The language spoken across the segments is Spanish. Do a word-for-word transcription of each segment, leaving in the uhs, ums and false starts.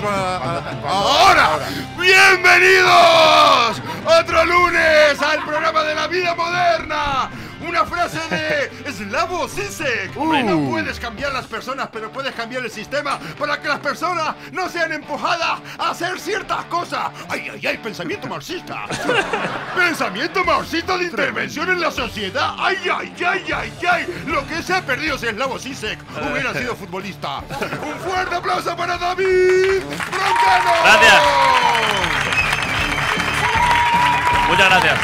a, ahora. ahora. ¡Bienvenidos! Otro lunes al programa de la vida moderna. Una frase de Slavoj Žižek. Uh. No puedes cambiar las personas, pero puedes cambiar el sistema para que las personas no sean empujadas a hacer ciertas cosas. ¡Ay, ay, ay! Pensamiento marxista. Pensamiento marxista de intervención en la sociedad. ¡Ay, ay, ay, ay, ay! Lo que se ha perdido si Slavoj Žižek hubiera sido futbolista. ¡Un fuerte aplauso para David Broncano! ¡Gracias! Muchas gracias.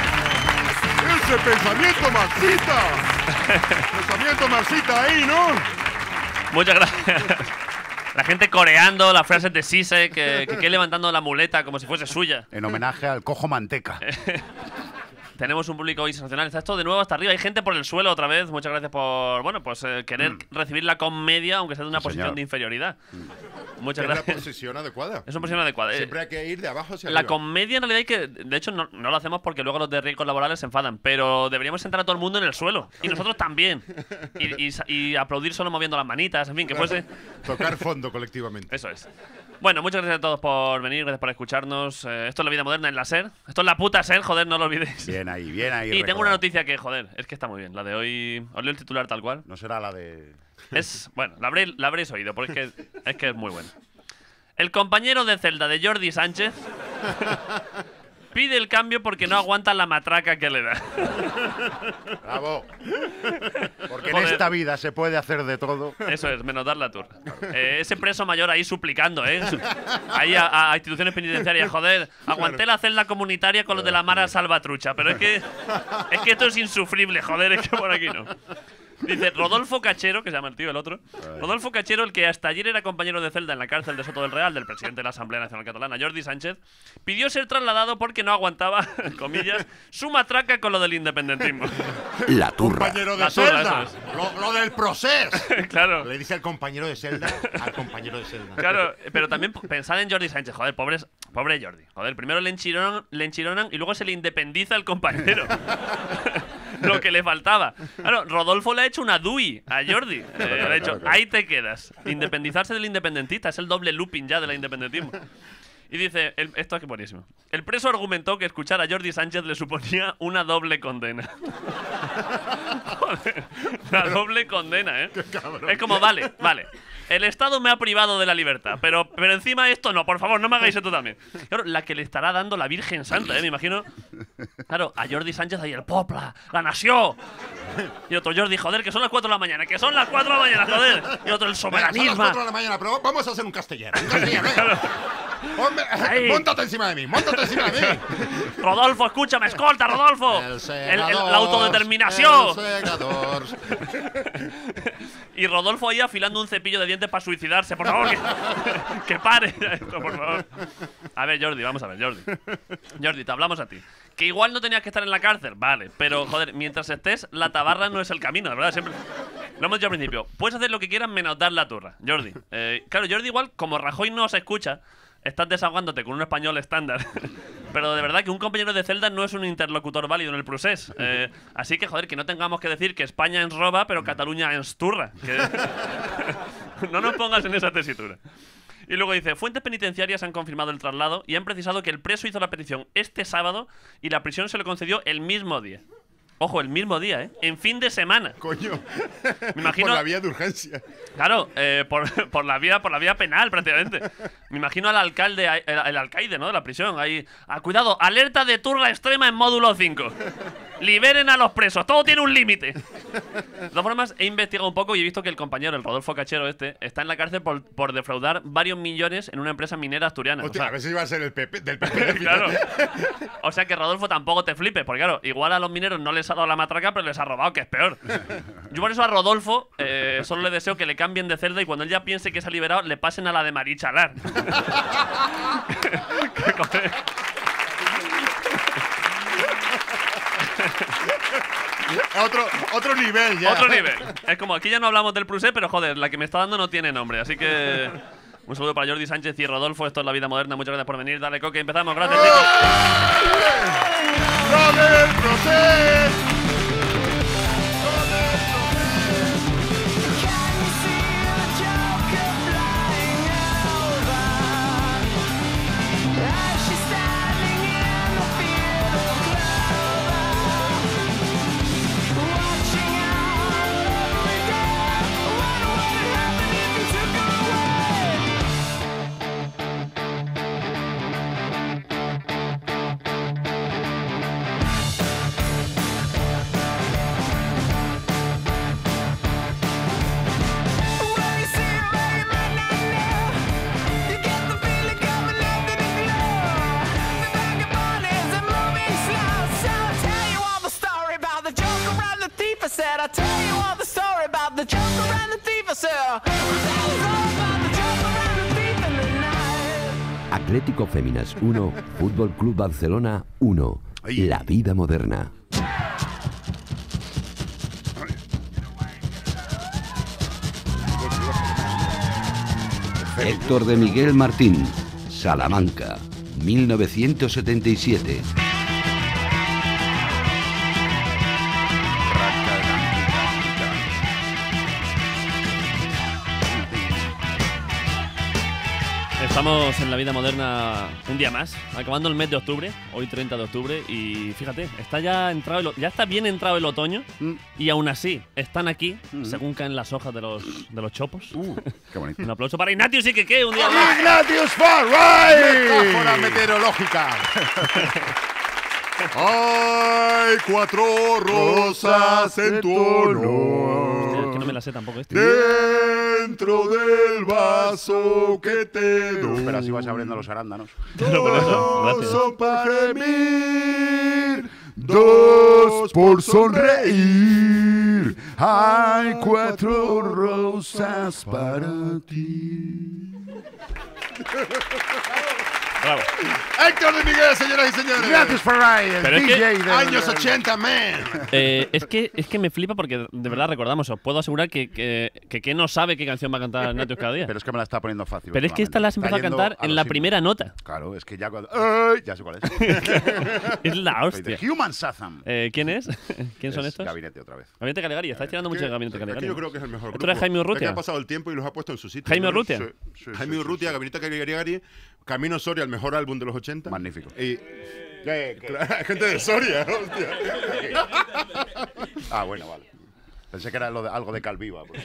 Ese pensamiento marxista. Pensamiento marxista ahí, ¿no? Muchas gracias. La gente coreando las frases de Žižek, que, que, que levantando la muleta como si fuese suya. En homenaje al cojo manteca. Tenemos un público hoy sensacional. Está esto de nuevo hasta arriba. Hay gente por el suelo otra vez. Muchas gracias por, bueno, pues eh, querer mm. recibir la comedia, aunque sea de una sí, posición señor. de inferioridad. Mm. Muchas gracias. Es una posición adecuada. Es una posición adecuada. Siempre hay que ir de abajo hacia la arriba. La comedia en realidad hay que… De hecho, no, no lo hacemos porque luego los de riesgos laborales se enfadan. Pero deberíamos sentar a todo el mundo en el suelo. Y nosotros también. Y, y, y aplaudir solo moviendo las manitas. En fin, que claro. fuese… Tocar fondo colectivamente. Eso es. Bueno, muchas gracias a todos por venir, gracias por escucharnos. Eh, esto es La Vida Moderna en la SER. Esto es la puta SER, joder, no lo olvidéis. Bien ahí, bien ahí. Y recordado. Tengo una noticia que, joder, es que está muy bien. La de hoy… Os leo el titular tal cual. No será la de… Es… Bueno, la habréis, la habréis oído, porque es que, es que es muy buena. El compañero de celda de Jordi Sánchez pide el cambio porque no aguanta la matraca que le da. Bravo. Porque Joder. en esta vida se puede hacer de todo. Eso es, menos dar la turra. Eh, ese preso mayor ahí suplicando, ¿eh? Ahí a, a instituciones penitenciarias, joder. Aguanté la celda comunitaria con los de la Mara Salvatrucha, pero es que, es que esto es insufrible, joder, es que por aquí no. Dice Rodolfo Cachero, que se llama el tío, el otro. Rodolfo Cachero, el que hasta ayer era compañero de celda en la cárcel de Soto del Real del presidente de la Asamblea Nacional Catalana, Jordi Sánchez, pidió ser trasladado porque no aguantaba, comillas, su matraca con lo del independentismo. La turra. Compañero de la turra, celda. eso es. Lo, lo del proceso. Claro. Le dice al compañero de celda al compañero de celda. Claro, pero también pensad en Jordi Sánchez. Joder, pobre, pobre Jordi. Joder, primero le enchironan, le enchironan y luego se le independiza el compañero. Lo que le faltaba. Claro, Rodolfo le ha hecho una D U I a Jordi. Eh, le ha dicho, ahí te quedas. Independizarse del independentista. Es el doble looping ya del independentismo. Y dice, el, esto es buenísimo. El preso argumentó que escuchar a Jordi Sánchez le suponía una doble condena. Joder, la doble condena, ¿eh? Es como, vale, vale. El Estado me ha privado de la libertad, pero, pero encima esto no, por favor, no me hagáis esto también. Claro, la que le estará dando la Virgen Santa, ¿eh? Me imagino. Claro, a Jordi Sánchez ahí, el popla, la nació. Y otro Jordi, joder, que son las cuatro de la mañana, que son las cuatro de la mañana, joder. Y otro, el soberanismo. Son las cuatro de la mañana, pero vamos a hacer un castellano. Un castellano, claro. Hombre, móntate encima de mí, móntate encima de mí. Rodolfo, escúchame, escolta, Rodolfo. El segador, el, el, la autodeterminación. El segador. Y Rodolfo ahí afilando un cepillo de dientes para suicidarse. Por favor, que, que pare esto, por favor. A ver, Jordi, vamos a ver, Jordi. Jordi, te hablamos a ti. Que igual no tenías que estar en la cárcel, vale. Pero, joder, mientras estés, la tabarra no es el camino, la verdad, siempre. Lo hemos dicho al principio. Puedes hacer lo que quieras menos dar la turra, Jordi. Eh, claro, Jordi igual, como Rajoy no se escucha, estás desahogándote con un español estándar. Pero de verdad que un compañero de celda no es un interlocutor válido en el procés. Eh, así que, joder, que no tengamos que decir que España ens roba, pero Cataluña ens turra. Que no nos pongas en esa tesitura. Y luego dice, fuentes penitenciarias han confirmado el traslado y han precisado que el preso hizo la petición este sábado y la prisión se le concedió el mismo día. Ojo, el mismo día, ¿eh? En fin de semana. Coño. Me imagino, por la vía de urgencia. Claro, eh, por, por, la vía, por la vía penal, prácticamente. Me imagino al alcalde, el, el alcaide, ¿no? De la prisión. Ahí. Ah, cuidado, alerta de turra extrema en módulo cinco. Liberen a los presos, todo tiene un límite. De todas formas, he investigado un poco y he visto que el compañero, el Rodolfo Cachero este, está en la cárcel por, por defraudar varios millones en una empresa minera asturiana. Hostia, o sea, a ver si iba a ser el P P, del P P. Claro. O sea que Rodolfo tampoco te flipes, porque claro, igual a los mineros no les ha dado la matraca, pero les ha robado, que es peor. Yo por eso a Rodolfo eh, solo le deseo que le cambien de celda y cuando él ya piense que se ha liberado, le pasen a la de Marichalar. Que coge... Otro, otro nivel ya. Otro nivel. Es como, aquí ya no hablamos del Prusé, pero joder, la que me está dando no tiene nombre. Así que un saludo para Jordi Sánchez y Rodolfo. Esto es La Vida Moderna. Muchas gracias por venir. Dale, Coque, empezamos. Gracias, chicos. ¡Dale el proceso! Atlético Féminas uno, Fútbol Club Barcelona uno. Ay. La vida moderna. Héctor de Miguel Martín, Salamanca, mil novecientos setenta y siete. Estamos en la vida moderna un día más, acabando el mes de octubre, hoy treinta de octubre, y fíjate, está ya entrado el, ya está bien entrado el otoño, Mm. y aún así están aquí, Mm. según caen las hojas de los, de los chopos. Uh, qué bonito. Un aplauso para Ignatius y Keke, un día más. Ignatius Farray. Metáfora meteorológica. Hay cuatro rosas en tu Hostia, es que no me honor la sé tampoco este. dentro del vaso que te doy. Pero así vas abriendo los arándanos. Pero por eso, Dos gracias. son para gemir, dos por sonreír. Hay cuatro rosas para ti. Bravo. Héctor de Miguel, señoras y señores. Ignatius Farray, el Pero es D que- J del... Años ochenta, man. Eh, es, que, es que me flipa porque de verdad recordamos, os puedo asegurar que que, que, que no sabe qué canción va a cantar Ignatius cada día. Pero es que me la está poniendo fácil. Pero es que esta la has últimamente. empezado a Está cantar yendo en la los primera nota. himnos. Claro, es que ya cuando... ¡Ay! Ya sé cuál es. Es la Soy hostia. de Human Sazam. Eh, ¿Quién es? ¿Quién son Es estos? Gabinete otra vez. Gabinete Caligari, estáis tirando mucho de Gabinete Es que Caligari. yo ¿no? creo que es el mejor ¿Esto grupo. era Jaime Urrutia? Es que ha pasado el tiempo y los ha puesto en su sitio. Jaime ¿no? Urrutia. Sí, sí, Jaime sí, Urrutia, sí, Gabinete Caligari, Camino Soria, el mejor álbum de los ochenta. Magnífico. Y ¿Qué? ¿Qué? claro, gente de Soria, hostia. Ah, bueno, vale. Pensé que era lo de, algo de Calviva. pues.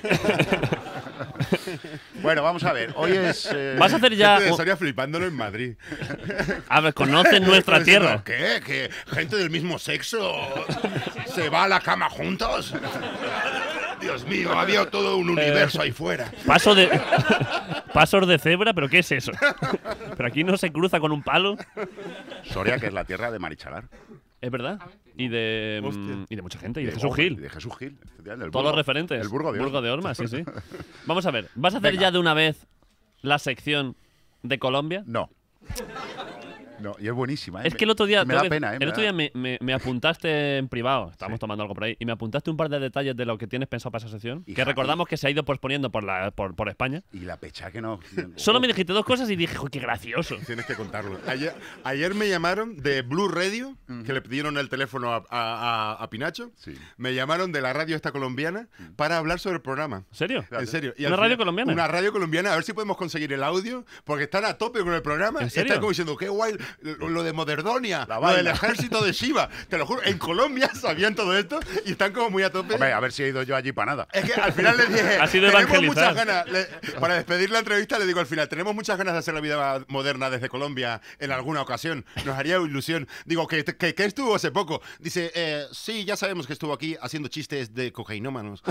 Bueno, vamos a ver. Hoy es... eh, Vas a hacer ya. Gente de Soria flipándolo en Madrid. A ver, conocen nuestra Diciendo, tierra. ¿Qué? ¿Que gente del mismo sexo se va a la cama juntos? Dios mío, había todo un universo ahí fuera. Paso de. Pasos de cebra, ¿pero qué es eso? Pero aquí no se cruza con un palo. Soria, que es la tierra de Marichalar. Es verdad. Y de. Hostia. mm, Y de mucha gente. Y de De- Jesús oh, Gil. De Jesús Gil. efectivamente, del Todos Burgo- los referentes. El Burgo de Orma. Orma, sí, sí. Vamos a ver. ¿Vas a hacer Venga. ya de una vez la sección de Colombia? No. No, y es buenísima. ¿eh? Es que el otro día, Me da tengo que- pena, ¿eh? el Me otro da- día me, me- me apuntaste en privado, estábamos Sí. tomando algo por ahí, y me apuntaste un par de detalles de lo que tienes pensado para esa sección, Hija, que recordamos que se ha ido posponiendo por, la, por, por España. Y la pecha que no... Solo me dijiste dos cosas y dije, "Joder, qué gracioso". Tienes que contarlo. Ayer, ayer me llamaron de Blue Radio, que le pidieron el teléfono a, a- a- a Pinacho. Sí. Me llamaron de la radio esta colombiana para hablar sobre el programa. ¿En serio? En serio. Y ¿Una al radio final- colombiana? Una radio colombiana, a ver si podemos conseguir el audio, porque están a tope con el programa. ¿En y serio? Están como diciendo, qué guay, lo, lo de Moderdonia, La lo vaina. del ejército de Shiva. Te lo juro, en Colombia sabían todo esto y están como muy a tope. Hombre, a ver si he ido yo allí para nada. Es que al final les dije, Ha sido tenemos evangelizar. muchas ganas, le- para despedir la entrevista le digo al final, tenemos muchas ganas de hacer la vida moderna desde Colombia en alguna ocasión, nos haría ilusión. Digo, que, que, que estuvo hace poco. Dice, eh, sí, ya sabemos que estuvo aquí haciendo chistes de cocainómanos.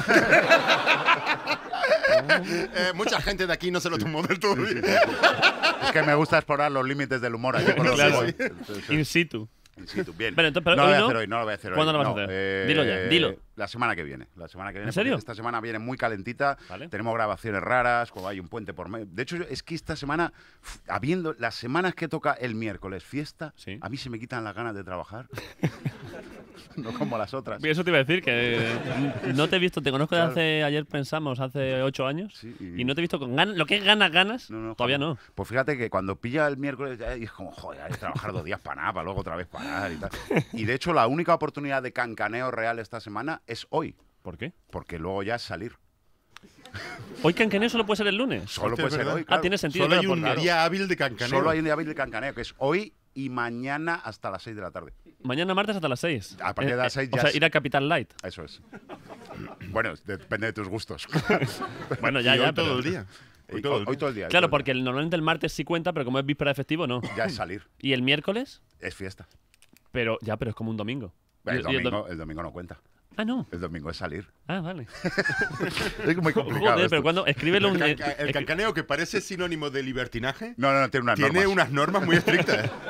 Eh, mucha gente de aquí no se lo tomó del todo bien. Es que me gusta explorar los límites del humor allí con los Claro. que voy. Entonces, In situ. in situ, bien. Pero entonces, pero no lo hoy voy a no. hacer hoy, no lo voy a hacer hoy. ¿Cuándo lo vas a no, hacer? eh, Dilo ya, dilo. La semana que viene. La semana que viene. ¿En serio? porque Esta semana viene muy calentita. Vale. Tenemos grabaciones raras, como hay un puente por medio. De hecho, es que esta semana, uf, habiendo las semanas que toca el miércoles fiesta, Sí. a mí se me quitan las ganas de trabajar. No como las otras. Eso te iba a decir, que no te he visto, te conozco de Claro. hace, ayer pensamos, hace ocho años, Sí, y- y no te he visto con ganas, lo que es ganas, ganas, No, no, todavía joder. no. Pues fíjate que cuando pilla el miércoles ya es como, joder, hay que trabajar dos días para nada, para luego otra vez parar y tal. Y de hecho, la única oportunidad de cancaneo real esta semana es hoy, ¿Por qué? porque luego ya es salir. Hoy cancaneo solo puede ser el lunes. Solo Hostia, puede es ser verdad. hoy. Ah, claro. tiene sentido. Solo hay claro, un por- día hábil de cancaneo. Solo hay un día hábil de cancaneo, que es hoy y mañana hasta las seis de la tarde. Mañana martes hasta las seis. A partir de las seis O ya sea, es- ir a Capital Light. Eso es. Bueno, depende de tus gustos. Bueno, ya, Y ya. hoy todo pero- el día. Hoy Hoy, todo el hoy día. todo el día. hoy Claro, todo el porque el- normalmente el martes sí cuenta, pero como es víspera de festivo, no. día. Ya es salir. ¿Y el miércoles? Es fiesta. Pero ya, pero es como un domingo. El Y- y el domingo, dom- el domingo no cuenta. Ah, no. El domingo es salir. Ah, vale. Es muy complicado. Joder, esto. pero cuando escríbelo un El, eh, canca- el escri- cancaneo, que parece sinónimo de libertinaje, No, no, no, tiene unas tiene normas. unas normas muy estrictas.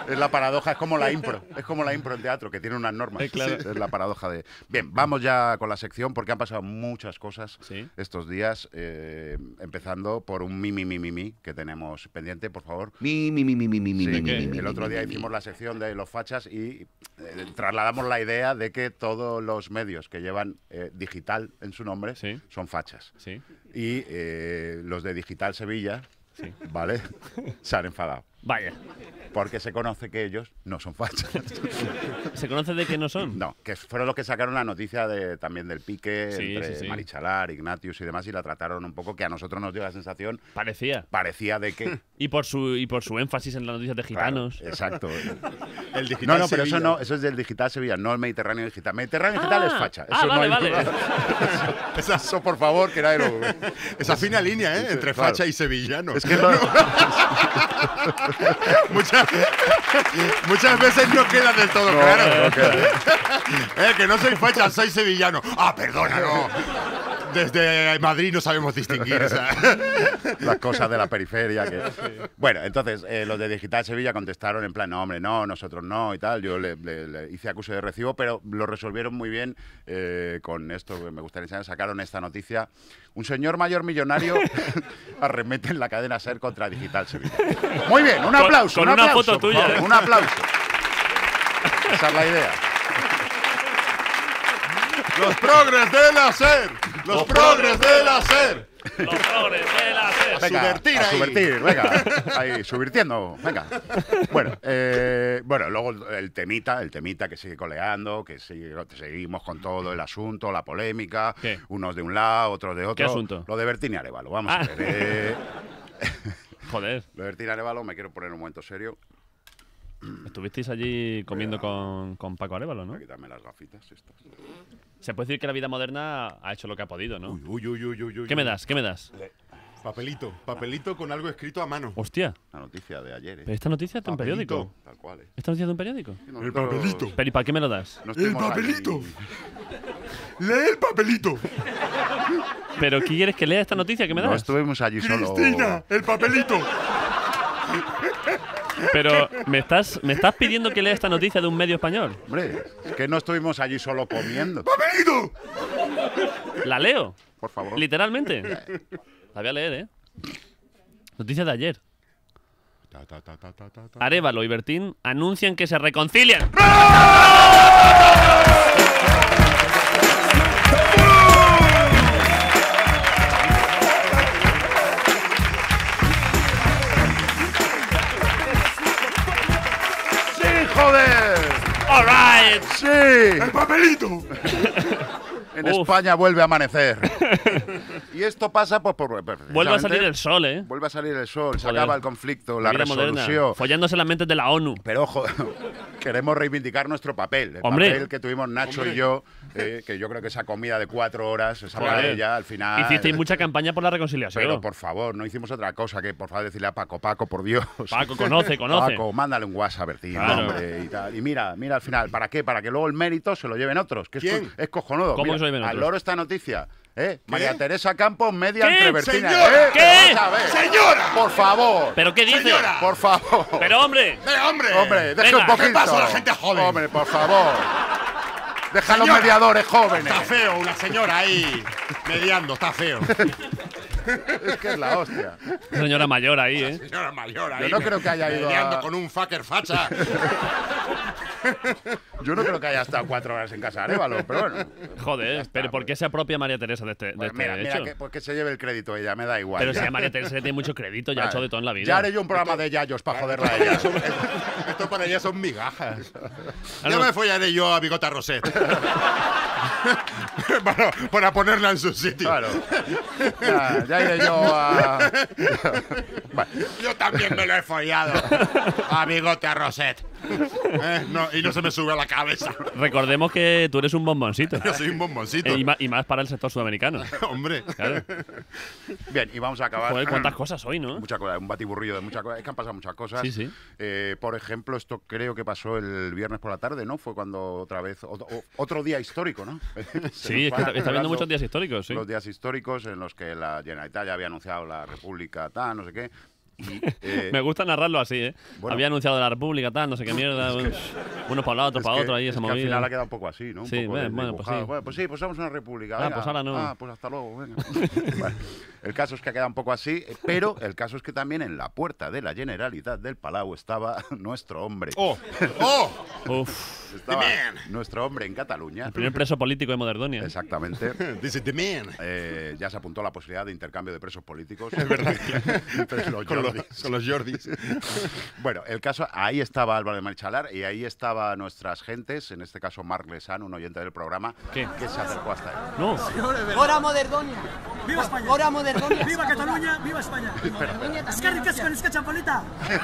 Es la paradoja, es como la impro. Es como la impro en teatro, que tiene unas normas. Eh, claro. Es la paradoja de... Bien, vamos ya con la sección, porque han pasado muchas cosas ¿Sí? estos días. Eh, empezando por un mi, mi, mi, mi, mi, que tenemos pendiente, por favor. Mi, mi, mi, mi, mi, mi, mi, Sí, mi, que mi, mi, el otro mi, día mi, mi. hicimos la sección de los fachas y eh, trasladamos la idea de que todos los medios que llevan eh, digital en su nombre Sí. son fachas. Sí. Y eh, los de Digital Sevilla, Sí. ¿vale? Se han enfadado. Vaya. Porque se conoce que ellos no son fachas. ¿Se conoce de qué no son? No, que fueron los que sacaron la noticia de, también del pique Sí, entre sí, sí. Marichalar, Ignatius y demás, y la trataron un poco, que a nosotros nos dio la sensación, Parecía. parecía de que... Y por su y por su énfasis en las noticias de gitanos. Claro, exacto. El digital No, no, pero Sevilla. eso no, eso es del Digital Sevilla, no el Mediterráneo Digital. Mediterráneo Digital es facha. Ah, Eso no vale, hay vale. duda. Eso, eso, por favor, que nadie lo... Esa fina línea, ¿eh? Sí, Entre claro. facha y sevillano. Es que no... muchas, muchas veces no queda del todo No, claro. no queda. Eh, que no soy facha, soy sevillano. Ah, perdona, no. Desde Madrid no sabemos distinguir. O sea. Las cosas de la periferia. Que... Bueno, entonces, eh, los de Digital Sevilla contestaron en plan, no, hombre, no, nosotros no y tal. Yo le, le- le hice acuse de recibo, pero lo resolvieron muy bien eh, con esto que me gustaría enseñar. Sacaron esta noticia. Un señor mayor millonario arremete en la cadena SER contra Digital Sevilla. Muy bien, un Con- aplauso. con un una aplauso, foto por tuya, favor, ¿eh? Un aplauso. Esa es la idea. Los progres de la SER. Los progres de la SER. Los progres de la SER. Venga, subvertir a ahí. subvertir, venga, ahí, subvirtiendo, venga. Bueno, eh, bueno, luego el temita, el temita que sigue coleando, que sigue- seguimos con todo el asunto, la polémica, ¿Qué? unos de un lado, otros de otro. ¿Qué asunto? Lo de Bertín Arévalo, vamos Ah. a ver. eh, Joder. lo de Bertín Arévalo, me quiero poner un momento serio. Estuvisteis allí comiendo con, con Paco Arévalo, ¿no? Voy a quitarme las gafitas estas. Se puede decir que la vida moderna ha hecho lo que ha podido, ¿no? Uy, uy, uy, uy, uy. ¿Qué me das? ¿Qué me das? Papelito. Papelito con algo escrito a mano. Hostia. La noticia de ayer, ¿Pero ¿eh? esta noticia es de un Papelito. periódico? Tal cual, ¿eh? ¿Esta noticia es de un periódico? El papelito. Pero ¿y para qué me lo das? No El estuvimos allí- papelito. Lee el papelito. ¿Pero qué quieres que lea esta noticia que me No das? estuvimos allí solo. Cristina, el papelito. Pero ¿me estás, ¿me estás pidiendo que lea esta noticia de un medio español? Hombre, es que no estuvimos allí solo comiendo. ¡Papelito! ¿La leo? Por favor. ¿Literalmente? La voy a leer, ¿eh? Noticia de ayer. Ta, ta, ta, ta, ta, ta, ta. Arévalo y Bertín anuncian que se reconcilian. ¡Sí, joder! All right. ¡Sí! ¡El papelito! En Uf. España vuelve a amanecer. Y esto pasa pues, por... por- Vuelve a salir precisamente, el sol, ¿eh? Vuelve a salir el sol, se Joder. acaba el conflicto, la Vida moderna. resolución. Follándose las mentes de la ONU. Pero ojo, queremos reivindicar nuestro papel. El Hombre. papel que tuvimos Nacho Hombre. y yo, eh, que yo creo que esa comida de cuatro horas, esa Joder. paella, al final... Hicisteis mucha campaña por la reconciliación. Pero por favor, no hicimos otra cosa que por favor decirle a Paco, Paco, por Dios. Paco, conoce, conoce. Paco, mándale un WhatsApp a Bertín, Claro. hombre, y tal. Y mira, mira al final, ¿para qué? Para que luego el mérito se lo lleven otros. Que esto ¿Quién? es cojonudo. ¿Cómo Mira, que se lo lleven al otros? loro esta noticia. ¿Eh? María Teresa Campos, media ¿Qué? entre Bertín. Señora, ¿eh? ¿qué? Vamos a ver. ¡Señora! Por favor. ¿Pero qué dice? Señora. Por favor. Pero hombre. ¡Eh, hombre! Hombre, deje Venga, un poquito. ¿qué pasa a la gente joven? Hombre, por favor. Deja a los Señora. mediadores jóvenes. Está feo, una señora ahí mediando, está feo. Es que es la hostia. Señora mayor ahí, ¿eh? Señora mayor ahí. Yo no creo que haya ido mediando a- con un fucker facha. Yo no creo que haya estado cuatro horas en casa de Arévalo, pero bueno. Joder, pero ¿por qué se apropia María Teresa de este, de Pues este mira, mira, hecho? que, pues que se lleve el crédito ella, me da igual. Pero ya. si a María Teresa tiene mucho crédito, ya ha Vale. hecho de todo en la vida. Ya haré yo un programa de Yayos para joderla a ella. Esto para ella son migajas. Ah, Ya no. me follaré yo a Bigota Roset. para, para ponerla en su sitio. Claro. Ya, ya iré yo a. Bueno, Yo también me lo he follado a Bigota Roset. Eh, no, y no se me sube a la cabeza. Recordemos que tú eres un bomboncito. Yo soy un bomboncito. Eh, y, ma- y más para el sector sudamericano. Hombre. Claro. bien, y vamos a acabar. Joder, cuántas cosas hoy, ¿no? Mucha cosa, un batiburrillo de muchas cosas. Es que han pasado muchas cosas. Sí, sí. Eh, por ejemplo, esto creo que pasó el viernes por la tarde, ¿no? Fue cuando otra vez. o- o- otro día histórico, ¿no? Se Sí, es nos que van está, está viendo acumulando muchos días históricos, sí. Los días históricos en los que la Generalitat ya había anunciado la República, tal, no sé qué. Y, eh, Me gusta narrarlo así, ¿eh? Bueno. Había anunciado de la República, tal, no sé qué mierda. un- Uno para un lado, otro es para que- otro, ahí es esa que al movida. final ha quedado un poco así, ¿no? Un Sí, poco bueno, de- bueno, pues dibujado. sí. Bueno, pues sí, pues somos una república. Ah, venga. pues ahora no. Ah, pues hasta luego, venga. Bueno, el caso es que ha quedado un poco así, eh, pero el caso es que también en la puerta de la Generalitat del Palau estaba nuestro hombre. ¡Oh! ¡Oh! Uf, Estaba The man. nuestro hombre en Cataluña. el primer preso político de Moderdonia. Exactamente. This is the man. Eh, ya se apuntó la posibilidad de intercambio de presos políticos. Es verdad. Entre los Con los, Jordis. con los Jordis. Bueno, el caso, ahí estaba Álvaro de Marichalar y ahí estaba nuestras gentes, en este caso Marc Lesan, un oyente del programa, ¿Qué? que se acercó hasta él. No, Hora Moderdonia. ¡Viva España! Hora Moderdonia. ¡Viva Cataluña! ¡Viva España! ¡Escarri casco, esca chapolita!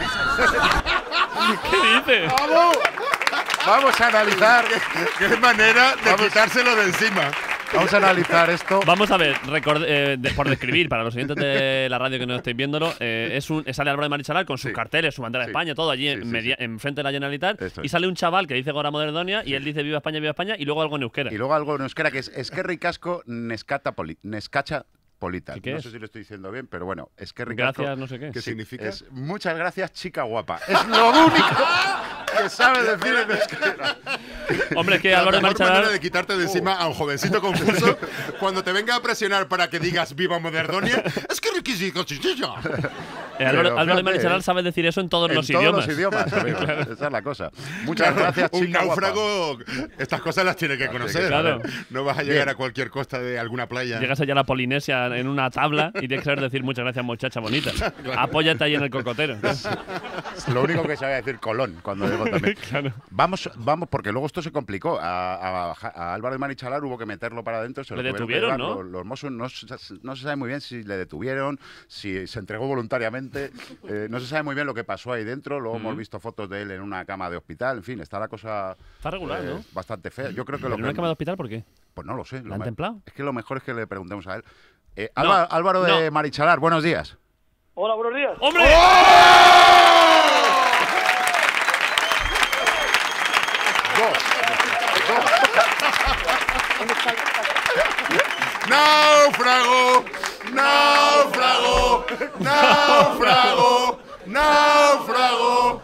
¿qué dices? ¡Vamos! Vamos a analizar, ¡Qué manera de Vamos. quitárselo de encima! vamos a analizar esto. Vamos a ver, record- eh, de- por describir, para los oyentes de la radio que no estéis viéndolo, eh, es un, sale Álvaro de Marichalar con sus Sí. carteles, su bandera de Sí. España, todo allí Sí, en, sí, media- sí. enfrente de la Generalitat, Esto y es. sale un chaval que dice Gora Moderdonia y él dice Viva España, Viva España, y luego algo en euskera. Y luego algo en euskera que es Esquerri Casco Nescata Poli, Nescacha Polita. ¿Y qué No es? sé si lo estoy diciendo bien, pero bueno, Esquerri Casco. Gracias, no sé qué. ¿Qué Sí, significa? es muchas gracias, chica guapa. Es lo único que sabe decir en euskera. Hombre, es que La Álvaro de mejor manera Marichalar... de quitarte de encima a un jovencito confuso cuando te venga a presionar para que digas viva Moderdonia es que requisito chichilla. eh, Álvaro, Pero, Álvaro de fíjate, Marichalar eh, sabe decir eso en todos En los todos idiomas. los idiomas, amigo. Esa es la cosa. Muchas gracias, Un chica guapa. náufrago, estas cosas las tiene que conocer. Claro. No vas a llegar Bien. a cualquier costa de alguna playa. Llegas allá a la Polinesia en una tabla y tienes que saber decir muchas gracias, muchacha bonita. Apóyate ahí en el cocotero. Lo único que sabía decir Colón cuando llegó también. Claro. Vamos, vamos, porque luego esto se complicó. A, a- a Álvaro de Marichalar hubo que meterlo para adentro. Se lo Le tuvieron que detuvieron, llevar. ¿no? Los, los Mossos no, se- no se sabe muy bien si le detuvieron, si se entregó voluntariamente. Eh, no se sabe muy bien lo que pasó ahí dentro. Luego hemos visto fotos de él en una cama de hospital. En fin, está la cosa Está regular, eh, ¿no? bastante fea. Yo creo que ¿En lo una que- cama de hospital por qué? Pues no lo sé. Lo ¿La han me- templado? Es que lo mejor es que le preguntemos a él. Eh, No, Álvaro, Álvaro de no. Marichalar, buenos días. Hola, buenos días. ¡Hombre! ¡Náufrago! ¡Náufrago! ¡Náufrago! ¡Náufrago!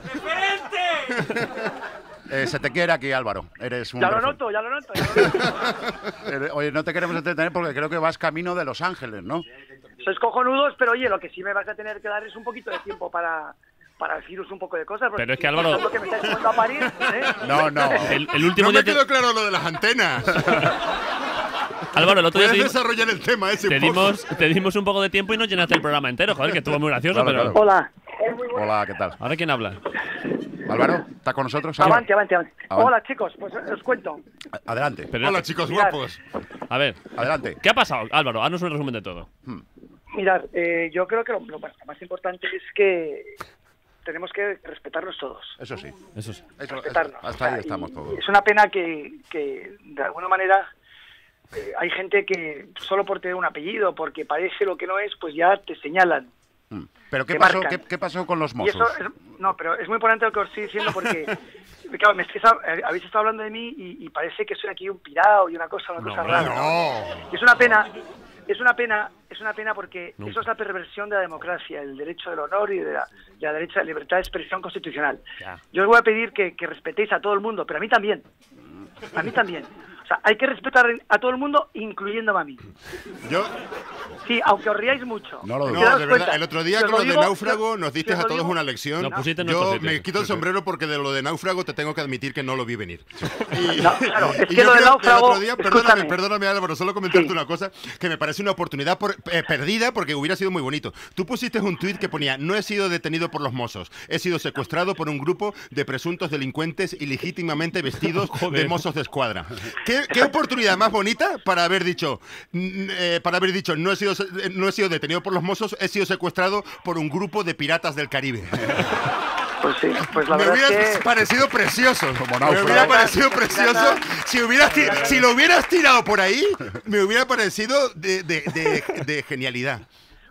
Eh, se te quiere aquí, Álvaro. Eres un Ya lo refer- noto, ya lo noto. ya lo noto. Eres- Oye, no te queremos entretener porque creo que vas camino de Los Ángeles, ¿no? Sois cojonudos, pero oye, lo que sí me vas a tener que dar es un poquito de tiempo para, para deciros un poco de cosas. porque Pero es que, si Álvaro- tanto que me estáis poniendo a parir, ¿eh? No, no. El, el último No día me te- quedó claro lo de las antenas. Álvaro, el otro día te, Puedes dimos- desarrollar el tema ese te un poco. dimos, te dimos un poco de tiempo y no llenaste el programa entero, joder, que estuvo muy gracioso, Claro, pero... claro. Hola. Hola, ¿qué tal? ¿Ahora quién habla? Álvaro, ¿está con nosotros? Avante, avante, avante. Avante. Hola, chicos, pues os cuento. Adelante, Pero- Hola, chicos Mirad. guapos. A ver, adelante. ¿qué ha pasado, Álvaro? Haznos un resumen de todo. Mirad, eh, yo creo que lo, lo más lo más importante es que tenemos que respetarnos todos. Eso sí. Eso sí. Eso- eso- Respetarnos. hasta O sea, ahí y- estamos todos. Es una pena que, que de alguna manera, eh, hay gente que solo por tener un apellido, porque parece lo que no es, pues ya te señalan. Mm. ¿Pero qué Te pasó, marcan. qué, qué pasó con los Y mozos? eso es- no, pero es muy importante lo que os estoy diciendo porque, claro, me estáis, eh, habéis estado hablando de mí y, y parece que soy aquí un pirao y una cosa, una cosa rara. No. Y es una pena, es una pena, es una pena porque Nunca. eso es la perversión de la democracia, el derecho del honor y de la, de la derecha de libertad de expresión constitucional. Ya. Yo os voy a pedir que, que respetéis a todo el mundo, pero a mí también. A mí también. O sea, hay que respetar a todo el mundo, incluyéndome a mí. Yo, Sí, aunque os riáis mucho. No lo no, dudo. ¿Te das de verdad, cuenta? el otro día Si os con lo lo de digo, náufrago si- nos si diste os a lo todos digo- una lección. Nos pusiste en nuestro Yo sitio. me quito el sombrero porque de lo de náufrago te tengo que admitir que no lo vi venir. Y, No, claro, es y que yo lo de creo náufrago, el otro día, perdóname, escúchame. perdóname Álvaro, solo comentarte Sí. una cosa que me parece una oportunidad por- eh, perdida porque hubiera sido muy bonito. Tú pusiste un tuit que ponía: no he sido detenido por los mozos, he sido secuestrado por un grupo de presuntos delincuentes ilegítimamente vestidos de mozos de escuadra. ¿Qué, qué oportunidad más bonita para haber dicho, mm, eh, para haber dicho no he sido, no he sido detenido por los mozos, he sido secuestrado por un grupo de piratas del Caribe. Pues sí, pues la Me verdad hubiera es que... parecido precioso. Como Me náufrago. hubiera parecido precioso. Nada. Si, hubieras ti- si lo hubieras tirado por ahí, me hubiera parecido de, de- de- de genialidad.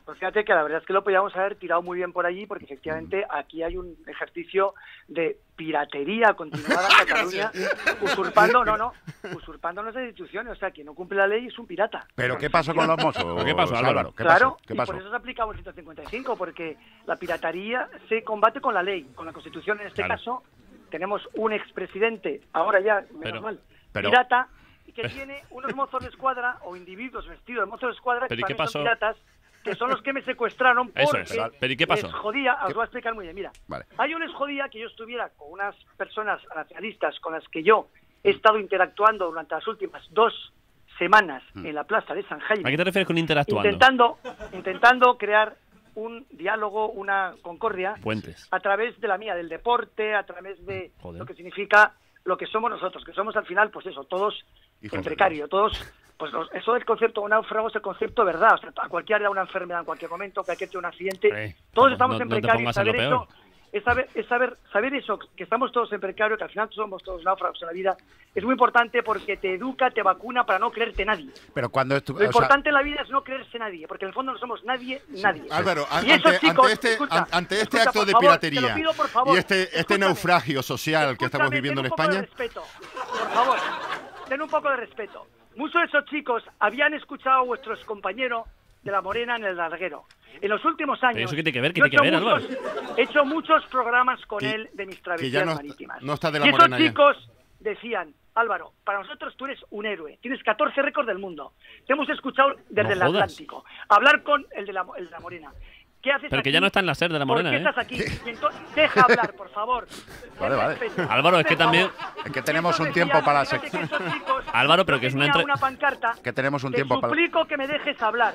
Pues fíjate que la verdad es que lo podíamos haber tirado muy bien por allí, porque efectivamente aquí hay un ejercicio de piratería continuada en Cataluña, usurpando, no, no, usurpando nuestras instituciones. O sea, quien no cumple la ley es un pirata. ¿Pero qué pasó con los mozos? ¿Qué pasó, Álvaro? ¿Qué Claro, pasó? ¿Qué y pasó? por eso se aplicaba el ciento cincuenta y cinco, porque la piratería se combate con la ley, con la Constitución. En este Claro. caso, tenemos un expresidente, ahora ya, menos Pero- mal, pero- pirata, y que tiene unos mozos de escuadra o individuos vestidos de mozos de escuadra que ¿Pero y qué también son pasó? piratas, que son los que me secuestraron Eso porque es. ¿Pero y qué pasó? les jodía, os ¿Qué? voy a explicar muy bien, mira, Vale. a ellos les jodía que yo estuviera con unas personas nacionalistas con las que yo he estado interactuando durante las últimas dos semanas en la plaza de San Jaime, ¿A qué te refieres con interactuando? intentando, intentando crear un diálogo, una concordia Puentes. a través de la mía, del deporte, a través de Joder. lo que significa lo que somos nosotros, que somos al final, pues eso, todos Hijos en de precario, todos, pues los- eso del concepto de un náufrago es el concepto de verdad, o sea, a cualquiera le da una enfermedad en cualquier momento, que hay que tener un accidente, Eh, todos no- estamos no- en no te precario, y pongas en lo saber peor. eso, es saber, es saber, saber eso, que estamos todos en precario, que al final somos todos náufragos en la vida, es muy importante porque te educa, te vacuna para no creerte nadie. Pero cuando estu- Lo o sea, importante en la vida es no creerse nadie, porque en el fondo no somos nadie, nadie. Álvaro, an- Y esos ante, chicos, ante este, escucha, an- ante este escucha, acto por de favor, piratería te lo pido, por favor, y este, este escúchame. naufragio social que estamos Escúchame, viviendo en ten un poco de España, respeto, por favor, ten un poco de respeto. Muchos de esos chicos habían escuchado a vuestros compañeros de La Morena en el larguero. En los últimos años... ¿Pero eso qué tiene que ver? ¿Qué yo he tiene que hecho ver, muchos- He hecho muchos programas con Que- él de mis que travesías ya no- marítimas. no está de La y esos Morena ya. chicos decían, Álvaro, para nosotros tú eres un héroe, tienes catorce récords del mundo. Te hemos escuchado desde No el jodas. Atlántico. Hablar con el de la, el de la Morena. ¿Qué haces Pero que aquí? ya no está en la SER de La Morena, ¿Por qué ¿eh? estás aquí? Y entonces, deja hablar, por favor. Vale, vale. Respeto. Álvaro, es que Por también- favor. Es que tenemos Estos un tiempo decían, para la fíjate sec- que estos chicos- Álvaro, pero yo que es una tenía entre- una pancarta. Que tenemos un Te tiempo para- suplico que me dejes hablar.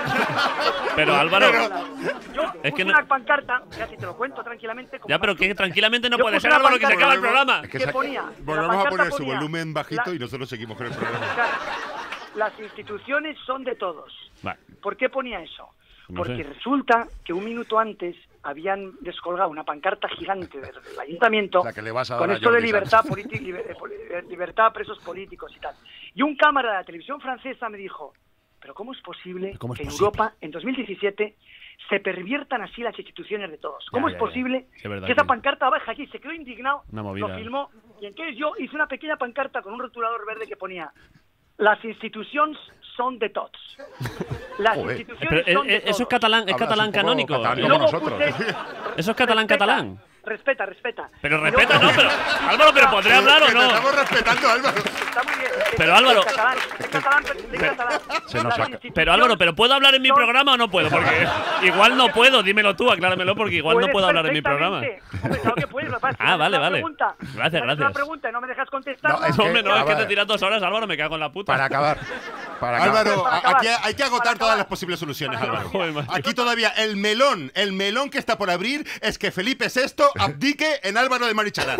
Pero Álvaro, Yo es puse que no- una pancarta, ya si te lo cuento tranquilamente. como ya, pero que para- tranquilamente no Yo puede puse ser, una Álvaro, que se pancarta acaba el programa. que que sa- ponía, en la volvemos a pancarta poner su ponía, volumen bajito la- y nosotros seguimos con el programa. Claro, las instituciones son de todos. Vale. ¿Por qué ponía eso? No Porque sé. resulta que un minuto antes habían descolgado una pancarta gigante del, del ayuntamiento O sea, que le vas a con dar a esto de Jordi libertad, Sánchez. politi- liber- eh, poli- eh, libertad a presos políticos y tal. Y un cámara de la televisión francesa me dijo, pero ¿cómo es posible ¿Cómo es que en posible? Europa en dos mil diecisiete se perviertan así las instituciones de todos? ¿Cómo Ya, es ya, ya. posible Sí, es verdad que esa que- pancarta baja aquí? Se quedó indignado, Una movida. lo filmó y entonces yo hice una pequeña pancarta con un rotulador verde que ponía las instituciones son de tots. Las Joder. instituciones Pero, son eh, de eh, eso es todos. catalán, es Hablas catalán un poco canónico. catalán Y como luego nosotros. puse- Eso es catalán, respeta, catalán. Respeta, respeta. Pero Y respeta, luego- no, pero Álvaro, pero ¿podré hablar o Que te no? estamos respetando, Álvaro. Está muy bien. Pero, Álvaro- Es catalán, es catalán, pero- es catalán. Se nos Las saca. instituciones Pero Álvaro, ¿pero puedo hablar en mi son- programa o no puedo? Porque igual no puedo, dímelo tú, acláramelo, porque igual no Puedes puedo hablar en mi programa. perfectamente. Hombre, claro que puedes, lo que pasa es que Ah, me haces vale, una vale. pregunta, Gracias, me haces gracias. una pregunta y no me dejas contestar. No, es No, que- hombre, no, es que a te ver. tiras dos horas, Álvaro, me cago en la puta. Para acabar. Para acabar. Álvaro, Para a- acabar. aquí hay que agotar Para todas acabar. las posibles soluciones, Para Álvaro. acabar. Joder, macho. Aquí todavía el melón, el melón que está por abrir es que Felipe sexto abdique en Álvaro de Marichalar.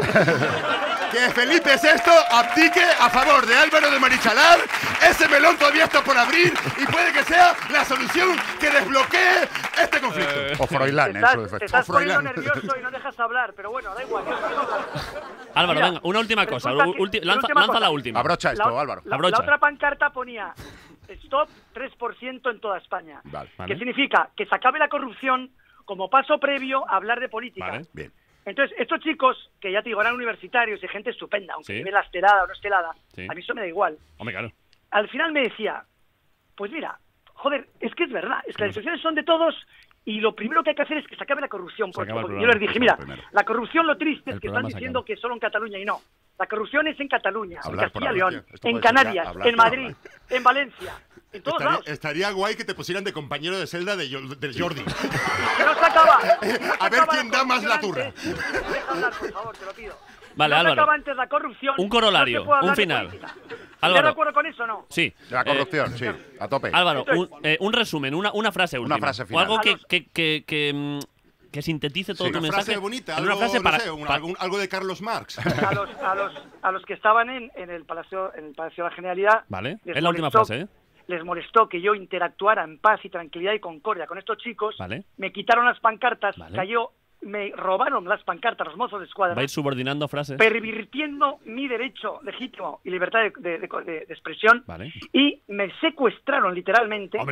Que Felipe sexto abdique a favor de Álvaro de Marichalar. Ese melón todavía está por abrir y puede que sea la solución que desbloquee este conflicto. O Te Froilán, en su estás, te defecto. estás O poniendo Froilán. nervioso y no dejas hablar, pero bueno, da igual. yo sigo hablando. Álvaro, Mira, venga, una última cosa. resulta u- que- ulti- una lanza última lanza cosa. la última. Abrocha esto, La, Álvaro. la- Abrocha. la otra pancarta ponía stop tres por ciento en toda España. Vale. Vale. Que significa que se acabe la corrupción como paso previo a hablar de política. Vale. Bien. Entonces, estos chicos, que ya te digo, eran universitarios y gente estupenda, aunque Sí. lleve la estelada o no estelada, Sí. a mí eso me da igual. Hombre, claro. Al final me decía, pues mira, joder, es que es verdad, es que las instituciones son de todos y lo primero que hay que hacer es que se acabe la corrupción. Se Porque, acaba el porque yo programa. les dije, Eso mira, es lo primero. la corrupción lo triste El es que programa están se diciendo acaba. que solo en Cataluña y no. La corrupción es en Cataluña, Hablar en por Castilla y hablar, León, tío. Esto en puede ser Canarias, ya hablar en por Madrid, hablar. en Valencia, en todos Estaría, lados. estaría guay que te pusieran de compañero de celda de, Yo- del Jordi. Que no se acaba. no se A ver acaba quién la da más la corrupción antes. Deja hablar, por favor, te lo pido. Vale, no Álvaro. se acaba antes la corrupción. Un corolario, no se puede hablar un de final. política. Álvaro. ¿Estás de acuerdo con eso o no? Sí. De la Eh, corrupción, sí. A tope. Álvaro, Esto es- un, eh, un resumen, una, una frase última. frase O final. algo A que, los- que, que, que, mm, que sintetice todo Sí, tu Una mensaje. frase bonita, en algo, una frase no para, sé, un- pa- algún- algo de Carlos Marx. A los, a los, a los que estaban en, en el Palacio en el Palacio de la Generalidad. Vale, les es la última molestó- frase, ¿eh? Les molestó que yo interactuara en paz y tranquilidad y concordia con estos chicos. Vale. Me quitaron las pancartas, Vale. cayó, me robaron las pancartas los mozos de escuadra, Va a ir subordinando frases. pervirtiendo mi derecho legítimo y libertad de, de- de- de- de expresión. Vale. Y me secuestraron literalmente. Hombre.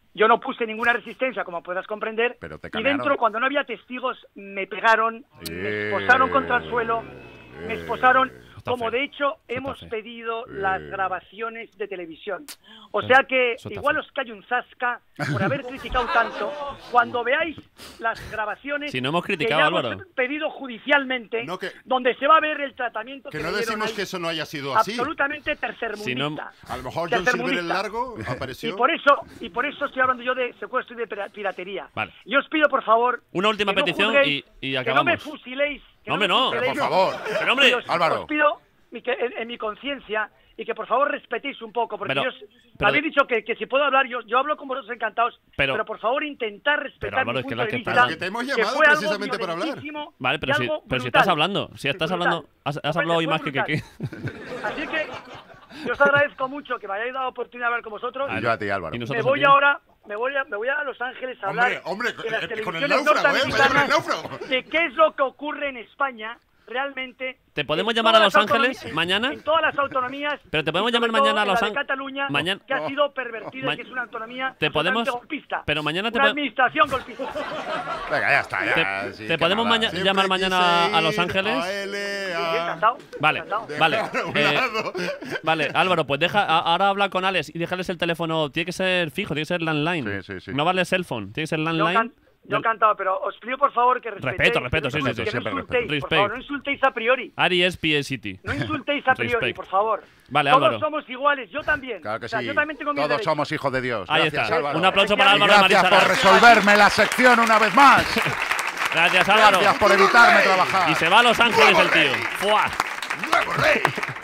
Yo no puse ninguna resistencia, como podrás comprender. Pero te y camearon. dentro, cuando no había testigos, me pegaron, Eh. me esposaron contra el suelo, me esposaron, Está como feo. de hecho está hemos feo. pedido Eh. las grabaciones de televisión. O sea que Eso está igual feo. os cae un zasca por haber criticado tanto. Cuando veáis las grabaciones Si no hemos que criticado, ya Álvaro. hemos pedido judicialmente, No, que- donde se va a ver el tratamiento Que que no le dieron decimos ahí, que eso no haya sido así. absolutamente tercermundista. Si A lo mejor John Silver el Tercermundista. Largo Y apareció. por eso, y por eso estoy hablando yo de secuestro y de pira- piratería. Vale. Yo os pido, por favor, Una última que no petición juzguéis, y, y que no me acabamos. fusiléis. que Hombre, me no. fusiléis. Pero por favor. Pero, hombre, Y os, Álvaro. os pido mi- que en, en mi conciencia y que por favor respetéis un poco, porque Pero- yo os- pero- habéis dicho que, que si puedo hablar, yo, yo hablo con vosotros encantados, Pero- pero, por favor intentar respetar Álvaro, mi es que punto la de que vista, está- Pero que te hemos que llamado fue algo precisamente para hablar. violentísimo Vale, pero y si, algo pero si brutal. estás hablando, si Y estás brutal. hablando, has, has Hombre, hablado hoy fue más que que brutal. que. Así que yo os agradezco mucho que me hayáis dado la oportunidad de hablar con vosotros. Y yo a ti, Álvaro. Y Me nosotros voy a ti. ahora, me voy a, me voy a Los Ángeles a hablar Hombre, hombre, en las eh, con el televisiones náufrago, ¿eh? Vaya con el norteamericanas náufrago. de qué es lo que ocurre en España realmente. ¿Te podemos en llamar a todas Los las Ángeles autonomías- mañana? En todas las autonomías. Pero te podemos y sobre llamar mañana todo a en Los la de Ángeles. Cataluña, Mañana- que ha sido pervertida Ma- y que es una autonomía te podemos- absolutamente golpista. pero mañana te Una po- administración golpista. Venga, ya está. Ya, ¿Te, sí, te qué podemos mala. maña- Siempre llamar mañana quise a Los ir Ángeles? a L A. Sí, encantado, Vale, encantado. vale. Dejar a un eh, lado. Vale, Álvaro, pues deja, a- ahora habla con Alex y déjales el teléfono. Tiene que ser fijo, tiene que ser landline. Sí, sí, sí. No vale cell phone, tiene que ser Yo, landline. can- yo Del- encantado, pero os pido por favor que respetéis. Respeto, respeto, sí, que no- sí, sí, que no siempre insultéis, respeto. por favor, no Respect. insultéis a priori. Ari es P A City. No insultéis a priori, Respect. por favor. Vale, Todos Álvaro. somos iguales, yo también. Claro que O sea, sí. yo también tengo mis Todos derechos. somos hijos de Dios. Ahí Gracias, está. Álvaro. Un aplauso para Y Álvaro gracias Marisara. por resolverme la sección una vez más. Gracias, Álvaro. Gracias por evitarme trabajar. Y se va a Los Ángeles el tío. ¡Fua! ¡Nuevo rey!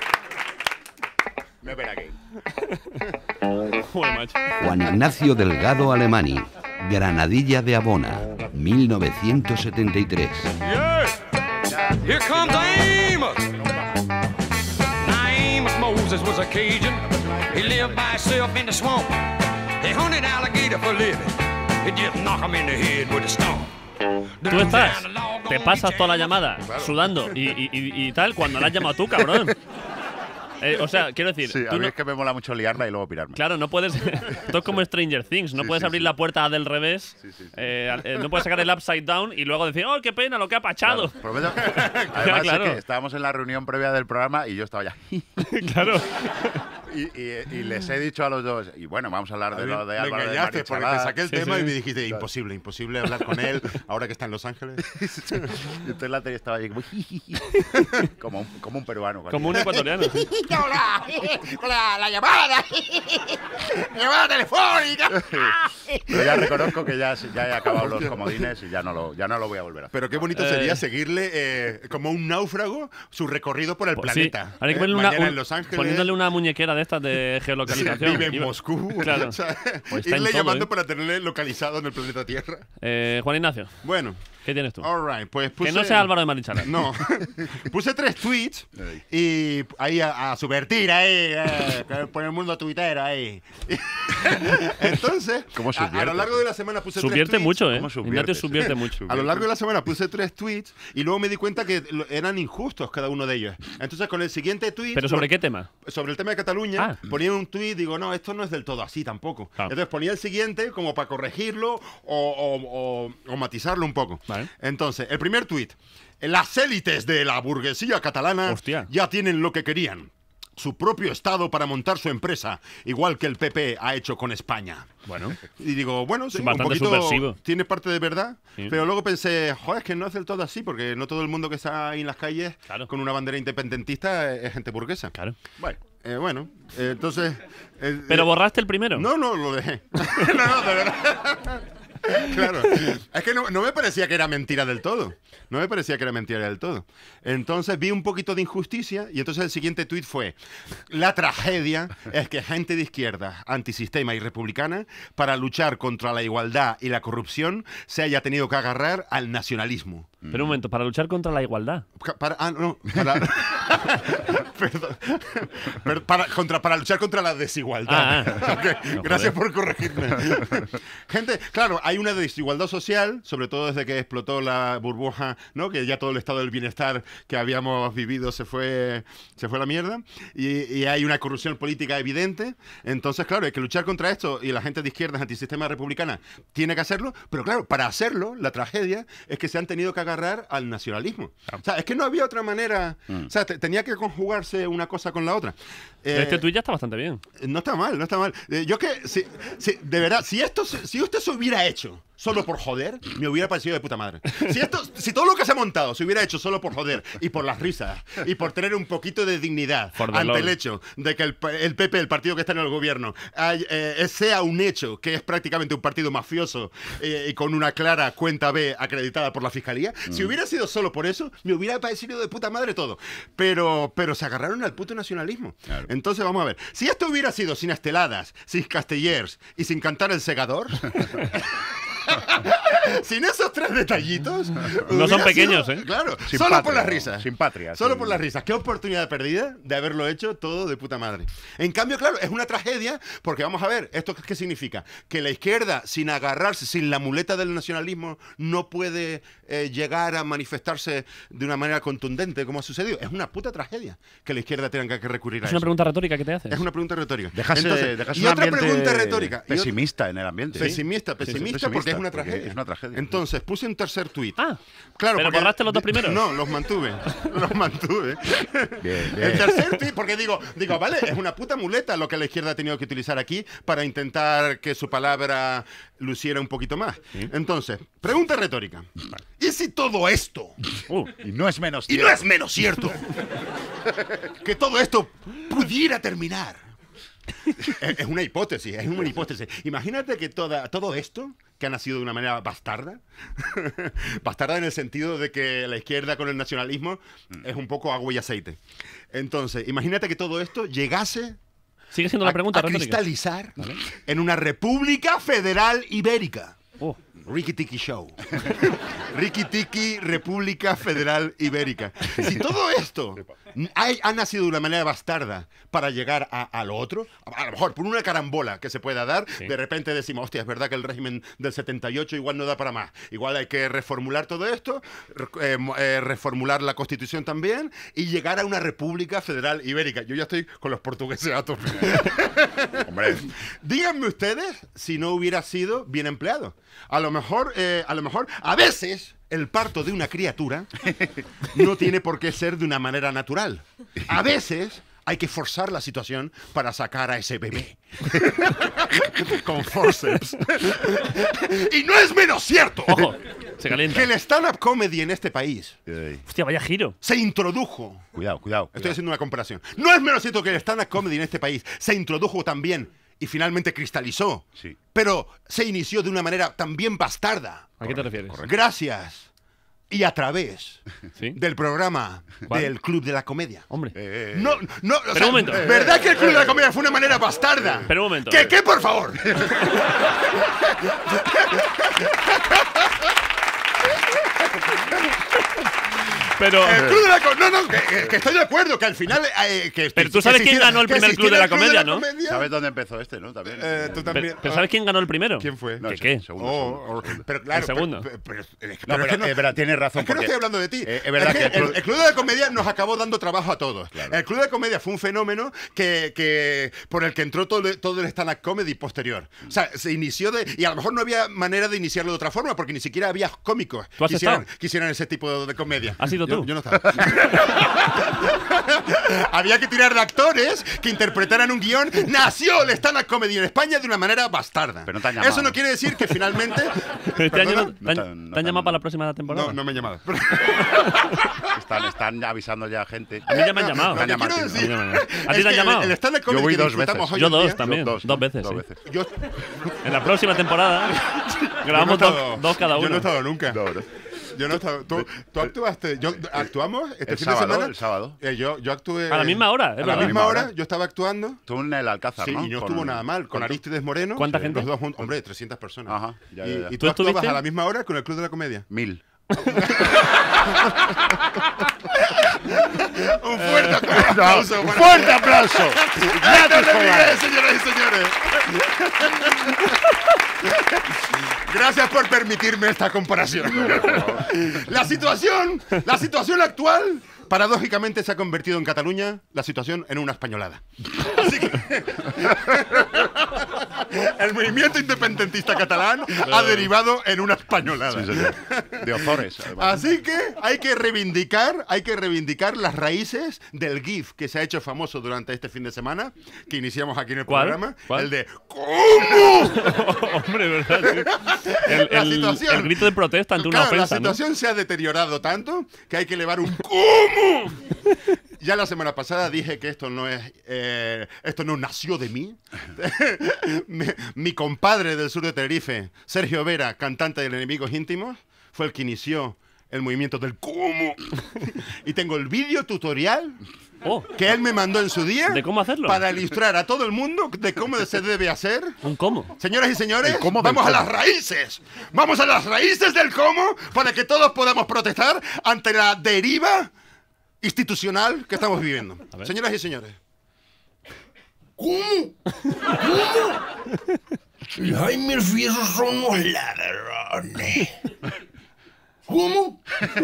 Me ven aquí. Joder, macho. Juan Ignacio Delgado Alemani, Granadilla de Abona, mil novecientos setenta y tres. Yeah. Here comes Amos. Now Amos Moses was a Cajun. He lived by himself in the swamp. He hunted alligator for a living. He just knock him in the head with a stone. Tú estás, te pasas toda la llamada sudando y, y, y, y tal cuando la has llamado tú, cabrón. Eh, o sea, quiero decir, Sí, a tú mí no- es que me mola mucho liarla y luego pirarme. claro, no puedes. Esto es como Stranger Things, no Sí, puedes sí, abrir sí. la puerta del revés, Sí, sí, sí. eh, al- eh, no puedes sacar el upside down y luego decir, oh, qué pena, lo que ha pachado. Claro, prometo. Además, claro. es que estábamos en la reunión previa del programa y yo estaba ya. Claro. Y, y- y les he dicho a los dos, y bueno, vamos a hablar A de mí lo de me Álvaro de engañaste porque te Marichalar. saqué el Sí, tema sí. y me dijiste, imposible, imposible hablar con él ahora que está en Los Ángeles. Y entonces la tele estaba ahí como, como, un, como un peruano. Como un ecuatoriano. sí. ¡Hola! ¡Hola! ¡La llamada! ¡Llamada telefónica! Pero ya reconozco que ya, ya he acabado los comodines y ya no lo, ya no lo voy a volver a hacer. Pero qué bonito Eh. sería seguirle eh, como un náufrago su recorrido por el Pues sí, planeta. ahora hay que ¿eh? ponerle una, Mañana un- en Los Ángeles. poniéndole una muñequera de estas de geolocalización. Vive en Iba- Moscú. Claro. O sea, Pues está en irle todo, llamando ¿eh? para tenerle localizado en el planeta Tierra. Eh, Juan Ignacio, Bueno, ¿qué tienes tú? all right, pues puse... Que no sea Álvaro de Marichalar. No. Puse tres tweets y ahí a, a subvertir ahí, eh, que por el mundo tuitero ahí. Entonces, ¿Cómo a, a lo subvierte? largo de la semana puse tres Subvierte tweets. mucho, ¿eh? ¿Cómo subviertes? Ignacio subvierte mucho. A lo largo de la semana puse tres tweets y luego me di cuenta que lo- eran injustos cada uno de ellos. Entonces, con el siguiente tweet... ¿Pero sobre qué tema? Sobre el tema de Cataluña, Ah. ponía un tweet, digo, no, esto no es del todo así tampoco. Claro. Entonces ponía el siguiente como para corregirlo o, o- o- o matizarlo un poco. Vale. Entonces, el primer tweet. Las élites de la burguesía catalana Hostia. ya tienen lo que querían. Su propio Estado para montar su empresa, igual que el P P ha hecho con España. Bueno. Y digo, bueno, sí, un bastante poquito subversivo. tiene parte de verdad, Sí. pero luego pensé, joder, es que no es del todo así, porque no todo el mundo que está ahí en las calles Claro. con una bandera independentista es, es gente burguesa. Claro. Bueno, Eh, bueno, eh, entonces... eh, ¿Pero eh, borraste el primero? No, no, lo dejé. no, no, de verdad. Claro. Es que no, no me parecía que era mentira del todo. No me parecía que era mentira del todo. Entonces vi un poquito de injusticia y entonces el siguiente tuit fue: la tragedia es que gente de izquierda, antisistema y republicana, para luchar contra la igualdad y la corrupción, se haya tenido que agarrar al nacionalismo. Pero un momento, para luchar contra la igualdad. Ca- Para, ah, no, para, perdón, Per- para, contra, para luchar contra la desigualdad. Ah, ah. Ok, No, gracias joder. por corregirme. Gente, claro, hay hay una desigualdad social, sobre todo desde que explotó la burbuja, ¿no? Que ya todo el estado del bienestar que habíamos vivido se fue, se fue a la mierda. Y, y hay una corrupción política evidente. Entonces, claro, hay que luchar contra esto y la gente de izquierdas antisistema republicana tiene que hacerlo. Pero claro, para hacerlo, la tragedia es que se han tenido que agarrar al nacionalismo. O sea, es que no había otra manera. Mm. O sea, te, tenía que conjugarse una cosa con la otra. Eh, este tuit ya está bastante bien. No está mal, no está mal. Eh, yo que, si, si, de verdad, si esto, si usted se hubiera hecho solo por joder, me hubiera parecido de puta madre. Si esto, si todo lo que se ha montado se hubiera hecho solo por joder y por las risas y por tener un poquito de dignidad ante Lord. el hecho de que el, el P P, el partido que está en el gobierno, hay, eh, sea un hecho que es prácticamente un partido mafioso eh, y con una clara cuenta B acreditada por la fiscalía, mm. si hubiera sido solo por eso, me hubiera parecido de puta madre todo. Pero, pero se agarraron al puto nacionalismo. Claro. Entonces vamos a ver. Si esto hubiera sido sin esteladas, sin castellers y sin cantar el segador... Sin esos tres detallitos. No son pequeños, sido, ¿eh? Claro, sin solo patria, por las risas. Sin patria. Solo sin... por las risas. Qué oportunidad perdida de haberlo hecho todo de puta madre. En cambio, claro, es una tragedia porque vamos a ver, ¿esto qué significa? Que la izquierda, sin agarrarse, sin la muleta del nacionalismo, no puede eh, llegar a manifestarse de una manera contundente como ha sucedido. Es una puta tragedia que la izquierda tenga que recurrir a eso. Es una pregunta retórica que te haces. Es una pregunta retórica. Dejase, Entonces, dejase y un otra ambiente pregunta retórica. Pesimista en el ambiente. Pesimista, pesimista, sí, sí, pesimista porque es una tragedia. Es una tragedia. Entonces, puse un tercer tuit. Ah, claro, ¿pero porque, borraste los dos primeros? No, los mantuve. Los mantuve. Bien, bien. El tercer tuit, porque digo, digo, vale, es una puta muleta lo que la izquierda ha tenido que utilizar aquí para intentar que su palabra luciera un poquito más. ¿Sí? Entonces, pregunta retórica. ¿Y si todo esto... Uh, y no es menos cierto. Y no es menos cierto. Que todo esto pudiera terminar. Es una hipótesis, es una hipótesis. Imagínate que toda, todo esto, que ha nacido de una manera bastarda, bastarda en el sentido de que la izquierda con el nacionalismo es un poco agua y aceite. Entonces, imagínate que todo esto llegase Sigue siendo la pregunta a, a cristalizar ¿Vale? en una República Federal Ibérica. Oh. Ricky Tiki Show. Ricky Tiki República Federal Ibérica. Si todo esto ha, ha nacido de una manera bastarda para llegar a, a lo otro, a lo mejor por una carambola que se pueda dar, sí. de repente decimos, hostia, es verdad que el régimen del setenta y ocho igual no da para más. Igual hay que reformular todo esto, eh, eh, reformular la Constitución también y llegar a una República Federal Ibérica. Yo ya estoy con los portugueses a tope. Hombre, díganme ustedes si no hubiera sido bien empleado. A lo mejor, eh, a lo mejor, a veces el parto de una criatura no tiene por qué ser de una manera natural. A veces hay que forzar la situación para sacar a ese bebé. Con forceps. Y no es menos cierto Ojo, se calienta. que el stand-up comedy en este país Hostia, vaya giro. se introdujo. Cuidado, cuidado. Estoy cuidado. haciendo una comparación. No es menos cierto que el stand-up comedy en este país se introdujo también y finalmente cristalizó. Sí. Pero se inició de una manera también bastarda. ¿A qué te refieres? Gracias y a través ¿Sí? del programa ¿Cuál? del Club de la Comedia. Hombre. Eh, eh, No, no, o Pero sea, un momento. ¿verdad que el Club de la Comedia fue una manera bastarda? Pero un momento. ¿Qué, qué, por favor? Pero, El Club de la Comedia. No, no, que, que estoy de acuerdo, que al final. Eh, que, pero tú que sabes se quién hiciera- ganó el que primer se Club de la hiciera el Comedia, Club de ¿no? la Comedia. ¿Sabes dónde empezó este, no? También. Eh, tú también. pero, pero ¿sabes quién ganó el primero? ¿Quién fue? No, ¿Qué el qué? segundo, Oh, segundo. oh, pero claro, El segundo. Pero, pero- pero- es que- No, pero es pero que es verdad, tienes razón. Es que no porque- estoy hablando de ti. Eh, es verdad Es que, que el, el Club de la Comedia nos acabó dando trabajo a todos. Claro. El Club de la Comedia fue un fenómeno que, que por el que entró todo, el- todo el stand-up comedy posterior. O sea, se inició de... Y a lo mejor no había manera de iniciarlo de otra forma, porque ni siquiera había cómicos ¿Tú has que hicieran, estado? que hicieran ese tipo de comedia. ¿Has sido Yo- tú? Yo no estaba. Había que tirar de actores que interpretaran un guión. Nació el stand-up comedy en España de una manera bastarda. Pero no te han llamado. Eso no quiere decir que finalmente... ¿Te han ¿Perdona? llamado, No te han- tan- no te han llamado tan- para la próxima temporada? No, no me he llamado. Están, están avisando ya a gente. A mí ya me han llamado. Lo que Me han llamado, quiero sí, decir no. A mí me han llamado. ¿A ti es te han que llamado? El, el stand-up comedy Yo voy que dos disfrutamos veces. hoy Yo en dos día- también. Dos, Dos veces, dos sí. veces. Yo, En la próxima temporada grabamos yo no he estado- dos, dos cada uno. Yo no he estado nunca. No, no. Yo no he estado. Tú, tú actuaste. Yo, ¿Actuamos este El fin sábado, de semana? el sábado. Eh, yo, yo actué. A la misma hora, es A la verdad. misma hora, hora. yo estaba actuando. Tú en el Alcázar, Sí, ¿no? y no Con- estuvo nada mal. Con ¿cuánto? Aristides Moreno. ¿Cuánta Sí. gente? Los dos juntos. Hombre, trescientas personas. Ajá, ya, y, ya, ya. y ¿Tú tú actuabas estuviste? a la misma hora con el Club de la Comedia. Mil. Un fuerte aplauso. ¡Fuerte aplauso! ¡Gracias, señoras y señores! Gracias por permitirme esta comparación. La situación, la situación actual, paradójicamente, se ha convertido en Cataluña, la situación en una españolada. Así que el movimiento independentista catalán ha derivado en una españolada. Sí, señor. De Ozores, además. Así que hay que reivindicar, hay que reivindicar las raíces del GIF que se ha hecho famoso durante este fin de semana, que iniciamos aquí en el ¿Cuál? programa. ¿Cuál? El de ¿cómo? Hombre, ¿verdad? Sí. El, La el- situación- el grito de protesta ante Claro, una ofensa, la ¿no? situación se ha deteriorado tanto que hay que elevar un ¿cómo? Ya la semana pasada dije que esto no es, eh, esto no nació de mí. mi, mi compadre del sur de Tenerife, Sergio Vera, cantante de Enemigos Íntimos, fue el que inició el movimiento del ¿cómo? Y tengo el vídeo tutorial Oh, que él me mandó en su día ¿de cómo hacerlo? para ilustrar a todo el mundo de cómo se debe hacer. ¿Un cómo? Señoras y señores, El cómo del vamos a cómo. las raíces. Vamos a las raíces del cómo para que todos podamos protestar ante la deriva institucional que estamos viviendo. A ver. Señoras y señores. ¿Cómo? Si Jaime y el Fieso son unos ladrones. ¿Cómo?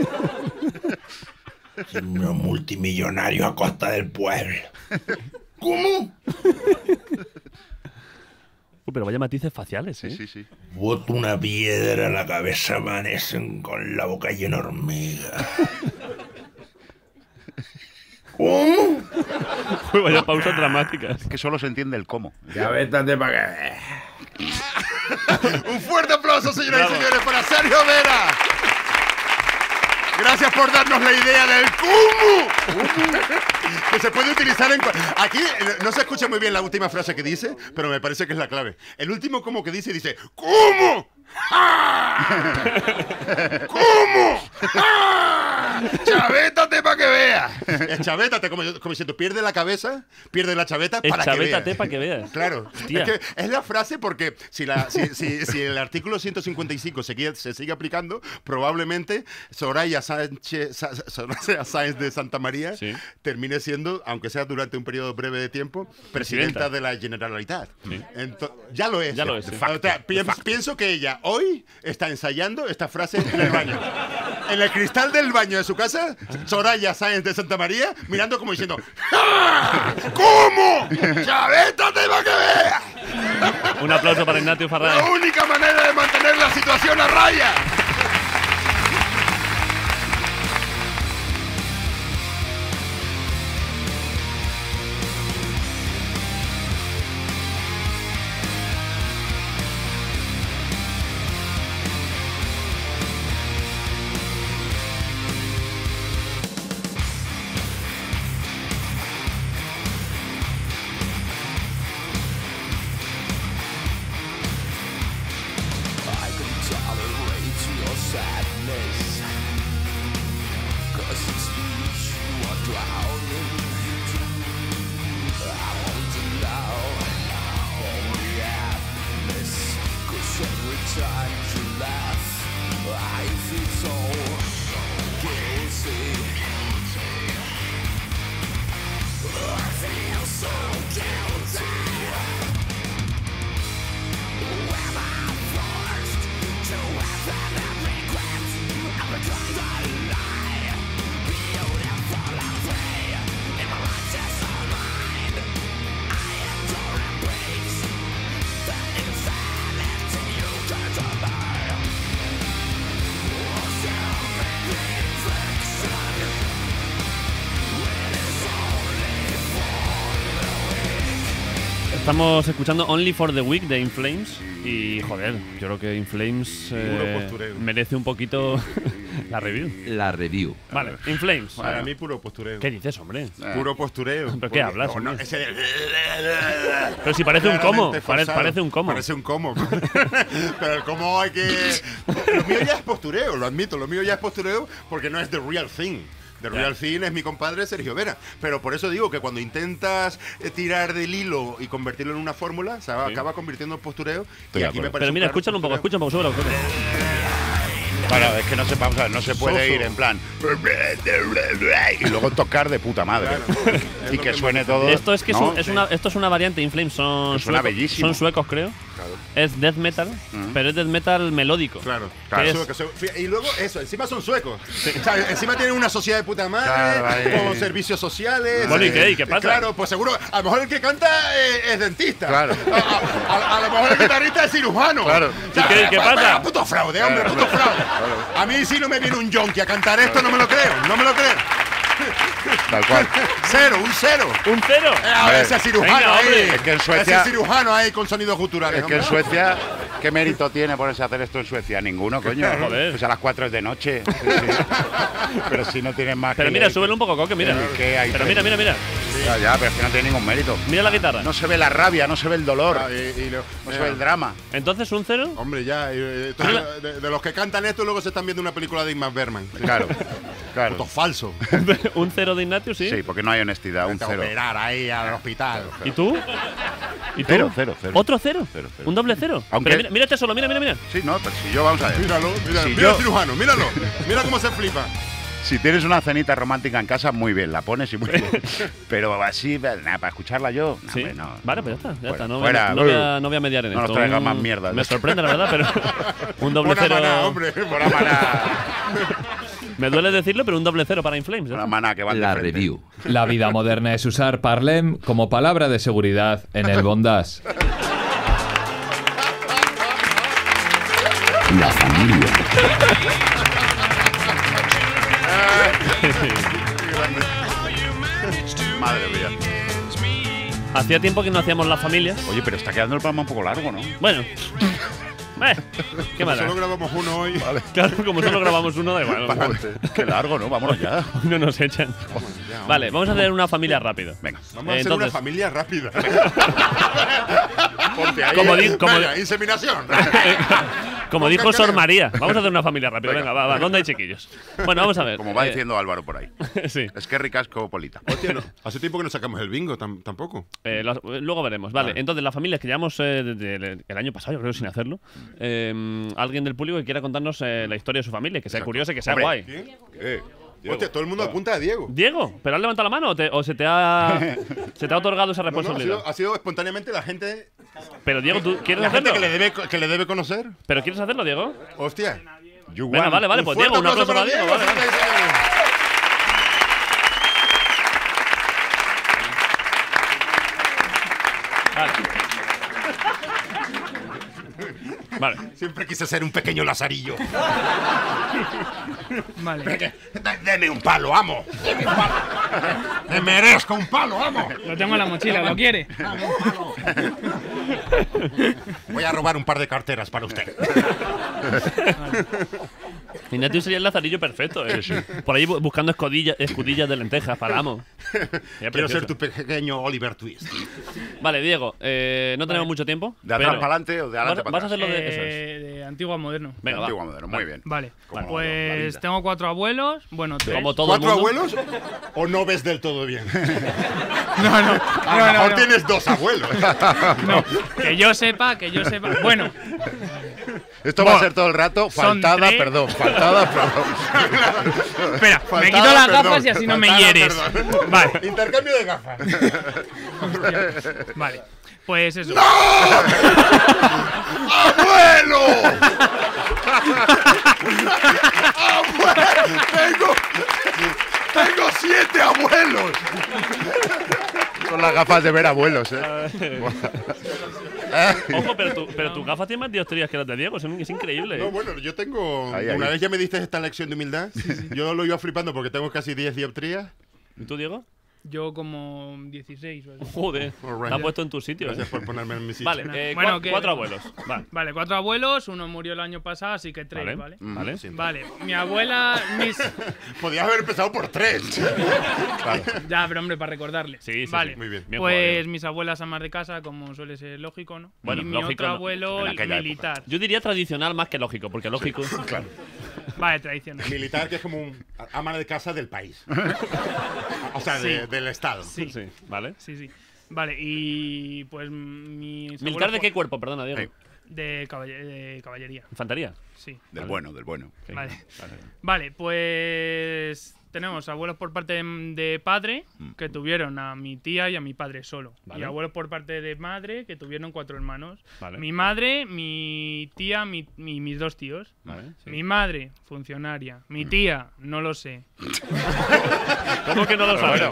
Unos multimillonarios a costa del pueblo. ¿Cómo? Uy, pero vaya matices faciales, ¿eh? Sí, sí, sí. Boto una piedra a la cabeza, amanecen con la boca llena de hormigas. ¿Cómo? Uy, vaya pausas dramáticas. Es que solo se entiende el cómo. Ya vétate para que... Un fuerte aplauso, señoras y señores, para Sergio Vera. Gracias por darnos la idea del cómo. Que se puede utilizar en... cua- Aquí eh, no se escucha muy bien la última frase que dice, pero me parece que es la clave. El último cómo que dice, dice ¿cómo? ¡Ah! ¿Cómo? ¡Ah! ¡Chavétate para que veas! Es chavétate, como, como diciendo, pierde la cabeza, pierde la chaveta Es para que veas. chavétate para que veas. Claro, Hostia. es que es la frase porque si, la, si, si, si el artículo ciento cincuenta y cinco se, sigue- se sigue aplicando, probablemente Soraya Sánchez, Sa- Soraya Sáenz de Santa María Sí. termine siendo, aunque sea durante un periodo breve de tiempo, presidenta, Presidenta. de la Generalitat. Sí. Ento- ya lo es. Ya lo es, sí. O sea, pi- pienso que ella hoy está ensayando esta frase en el baño. En el cristal del baño de su casa, Soraya Sáenz de Santa María, mirando como diciendo ¡Ah! ¿Cómo? ¡Chavétate para que veas! Un aplauso para Ignacio La Farray. única manera de mantener la situación a raya. Estamos escuchando Only for the Week de In Flames. Y joder, yo creo que In Flames eh, postureo. merece un poquito la review. La review. Vale, In Flames. Para mí puro postureo. ¿Qué dices, hombre? Puro postureo. ¿Pero qué Porque- hablas, no, no, hombre? ese de- Pero si parece un cómo. claramente Parece, forzado. parece un cómo. Parece un cómo. Pero el cómo hay que... Lo mío ya es postureo, lo admito. Lo mío ya es postureo porque no es the real thing. The Ya. real thing es mi compadre Sergio Vera. Pero por eso digo que cuando intentas eh, tirar del hilo y convertirlo en una fórmula, se va- Sí. acaba convirtiendo en postureo. Estoy y de aquí me acuerdo. parece Pero mira, un claro escúchalo un poco, postureo. escucha un poco, súbelo. súbelo. Bueno, es que no se, vamos a ver, no se puede Soso. ir en plan y luego tocar de puta madre. Claro. Y que suene todo. Esto es que es, ¿no? un- es Sí. una, esto es una variante. In Flames son, Es una suecos, bellísimo. son suecos, creo. Claro. Es death metal, Mm. pero es death metal melódico. Claro, Claro. Que es- Sueco, sueco. Fí- Y luego eso, encima son suecos. O sea, encima tienen una sociedad de puta madre, Claro, ahí. con servicios sociales. Bueno, ¿y eh, qué? ¿Y qué pasa? Claro, pues seguro, a lo mejor el que canta eh, es dentista. Claro. A, a- a lo mejor el guitarrista es cirujano. Claro. O sea, ¿Y qué- qué pues, pasa? venga, puto fraude, hombre, puto fraude. A mí si no me viene un yonki a cantar esto, no me lo creo, no me lo creo. Tal cual. Cero, un cero. ¡Un cero! Eh, a ver, ese cirujano Venga, ahí. hombre. Es que en Suecia- Ese cirujano ahí con sonidos guturales. Es que en hombre. Suecia, ¿qué mérito tiene ponerse a hacer esto en Suecia? Ninguno, coño. Joder. Pues a las cuatro es de noche. Sí, sí. Pero si no tienes más Pero que mira, leer- súbele un poco, Coque, mira. ¿Qué hay? Pero mira, mira, mira. Ya, ya, pero es que no tiene ningún mérito. Mira la guitarra. No se ve la rabia, no se ve el dolor, Ah, y- y lo- no se ve el drama. Entonces, ¿un cero? Hombre, ya, eh, eh, de, de los que cantan esto luego se están viendo una película de Ingmar Bergman. Claro, claro. Esto es falso. ¿Un cero de Ignatius, sí? Sí, porque no hay honestidad, un Vete a cero. operar ahí al hospital. ¿Y tú? ¿Y tú? Cero, cero, cero. ¿Otro cero? Cero, cero. ¿Un doble cero? Aunque- Pero mira, mira este solo, mira, mira, mira. Sí, no, pero si yo, vamos a ver. Míralo, míralo. Si Mira yo- al cirujano, míralo. Mira cómo se flipa. Si tienes una cenita romántica en casa, muy bien, la pones y muy bien. Pero así, nada, para escucharla yo, no, Sí. hombre, no. Vale, pues ya está. Ya Fuera, está. No, fuera. voy, a- no, voy a, no voy a mediar en No nos esto. traigas Un- más mierda. Me sorprende, la verdad, pero un doble Buena cero. maná, hombre. Una maná, Me duele decirlo, pero un doble cero para Inflames. ¿eh? una maná que van de La frente. review. La vida moderna es usar Parlem como palabra de seguridad en el bondage. La familia. Madre mía. Hacía tiempo que no hacíamos las familias. Oye, pero está quedando el programa un poco largo, ¿no? Bueno. Eh, ¿Qué más da? Solo grabamos uno hoy. Claro, como solo grabamos uno, da igual. Joder, qué largo, ¿no? Vámonos ya. Hoy no nos echan. Vale, vamos a hacer una familia rápido. Venga. Vamos a Eh, hacer una entonces- familia rápida. Ponte ahí. Como, di- como, Venga, inseminación. como Ponte dijo el Sor canal. María. Vamos a hacer una familia rápido. Venga. Venga, va, va. ¿Dónde hay chiquillos? Bueno, vamos a ver. Como va Eh, diciendo Álvaro por ahí. sí. Es que ricasco polita. Hostia, no. Hace tiempo que no sacamos el bingo tam- tampoco. Eh, lo- luego veremos. Vale, Vale. entonces las familias que llevamos eh, desde el, el año pasado, yo creo, sin hacerlo. eh, alguien del público que quiera contarnos eh, la historia de su familia, que sea curiosa y que sea Hombre. guay. ¿Quién? Eh, Diego. Hostia, todo el mundo apunta a Diego. Diego, ¿pero has levantado la mano o, te- o se, te ha, se te ha otorgado esa No, no, ha, responsabilidad? sido, ha sido espontáneamente la gente, Pero Diego, ¿tú quieres la gente hacerlo? que le, debe, que le debe conocer. ¿Pero quieres hacerlo, Diego? Hostia. You Venga, want- vale, vale, Un pues fuerte Diego, un aplauso para para Diego. Vale, vale. Vale. Siempre quise ser un pequeño lazarillo. Vale. Deme un palo, amo. Deme un palo. Me merezco un palo, amo. Lo tengo en la mochila, ¿lo quiere? Voy a robar un par de carteras para usted. Ignatius sería el lazarillo perfecto, ¿eh? Por ahí bu- buscando escudillas, escudillas de lentejas para amo. Sería Quiero precioso. ser tu pequeño Oliver Twist. Vale, Diego, eh, no tenemos mucho tiempo. ¿De atrás pero para adelante o de adelante vas, para vas a atrás? hacerlo de eso. es. Eh, de antiguo a moderno. Venga, va. Antiguo modelo, muy bien. Vale, Como la pues vida. tengo cuatro abuelos. Bueno, tres. Como todo el ¿Cuatro mundo. abuelos o no ves del todo bien? No, no, A no, lo no, mejor no. tienes dos abuelos. No, que yo sepa, que yo sepa. Bueno, Esto va a ser todo el rato Son faltada, tres. perdón, faltada, perdón. espera, me Faltada, quito las perdón. gafas y así no me Faltada, hieres. perdón. Vale, Intercambio de gafas. vale. Pues eso. ¡Abuelo! ¡Abuelo! Tengo, tengo siete abuelos. Son las gafas de ver abuelos, ¿eh? Ojo, pero tu, pero tu gafa tiene más dioptrías que las de Diego. Es, un- es increíble. No, ¿eh? bueno, yo tengo. Ahí, una ahí. vez ya me diste esta lección de humildad. Yo lo iba flipando porque tengo casi diez dioptrías. ¿Y tú, Diego? Yo como dieciséis. o así. Joder, Alright. te has puesto en tu sitio. Gracias ¿eh? por ponerme en mi sitio. Vale, eh, Bueno, cua- que- cuatro abuelos. Va. Vale, cuatro abuelos. Uno murió el año pasado, así que tres, Vale. ¿vale? Vale. Vale, mi abuela, mis. Podías haber empezado por tres. Ya, pero hombre, para recordarle. Sí, sí, vale. sí. Muy bien. Bien jugado, Pues Diego. mis abuelas amas de casa, como suele ser lógico, ¿no? Bueno, y mi lógico otro no. abuelo En aquella militar. Yo diría tradicional más que lógico, porque lógico. Claro. Vale, tradicional. Militar, que es como un ama de casa del país. O sea, de- Sí. del Estado. Sí, Sí, vale. sí, sí. Vale, y pues mis ¿Militar abuelos de fu- qué cuerpo? Perdona, Diego. Sí. De, caballe- de caballería. ¿Infantería? Sí. Del Vale. bueno, del bueno. Ok. Vale. Vale. Vale, pues tenemos abuelos por parte de, de padre Mm. que tuvieron a mi tía y a mi padre solo. Vale. Y abuelos por parte de madre que tuvieron cuatro hermanos. Vale. Mi madre, mi tía, mi, mi- mis dos tíos. Vale, sí. Mi madre, funcionaria. Mi tía, no lo sé. ¿Cómo que no lo sabes?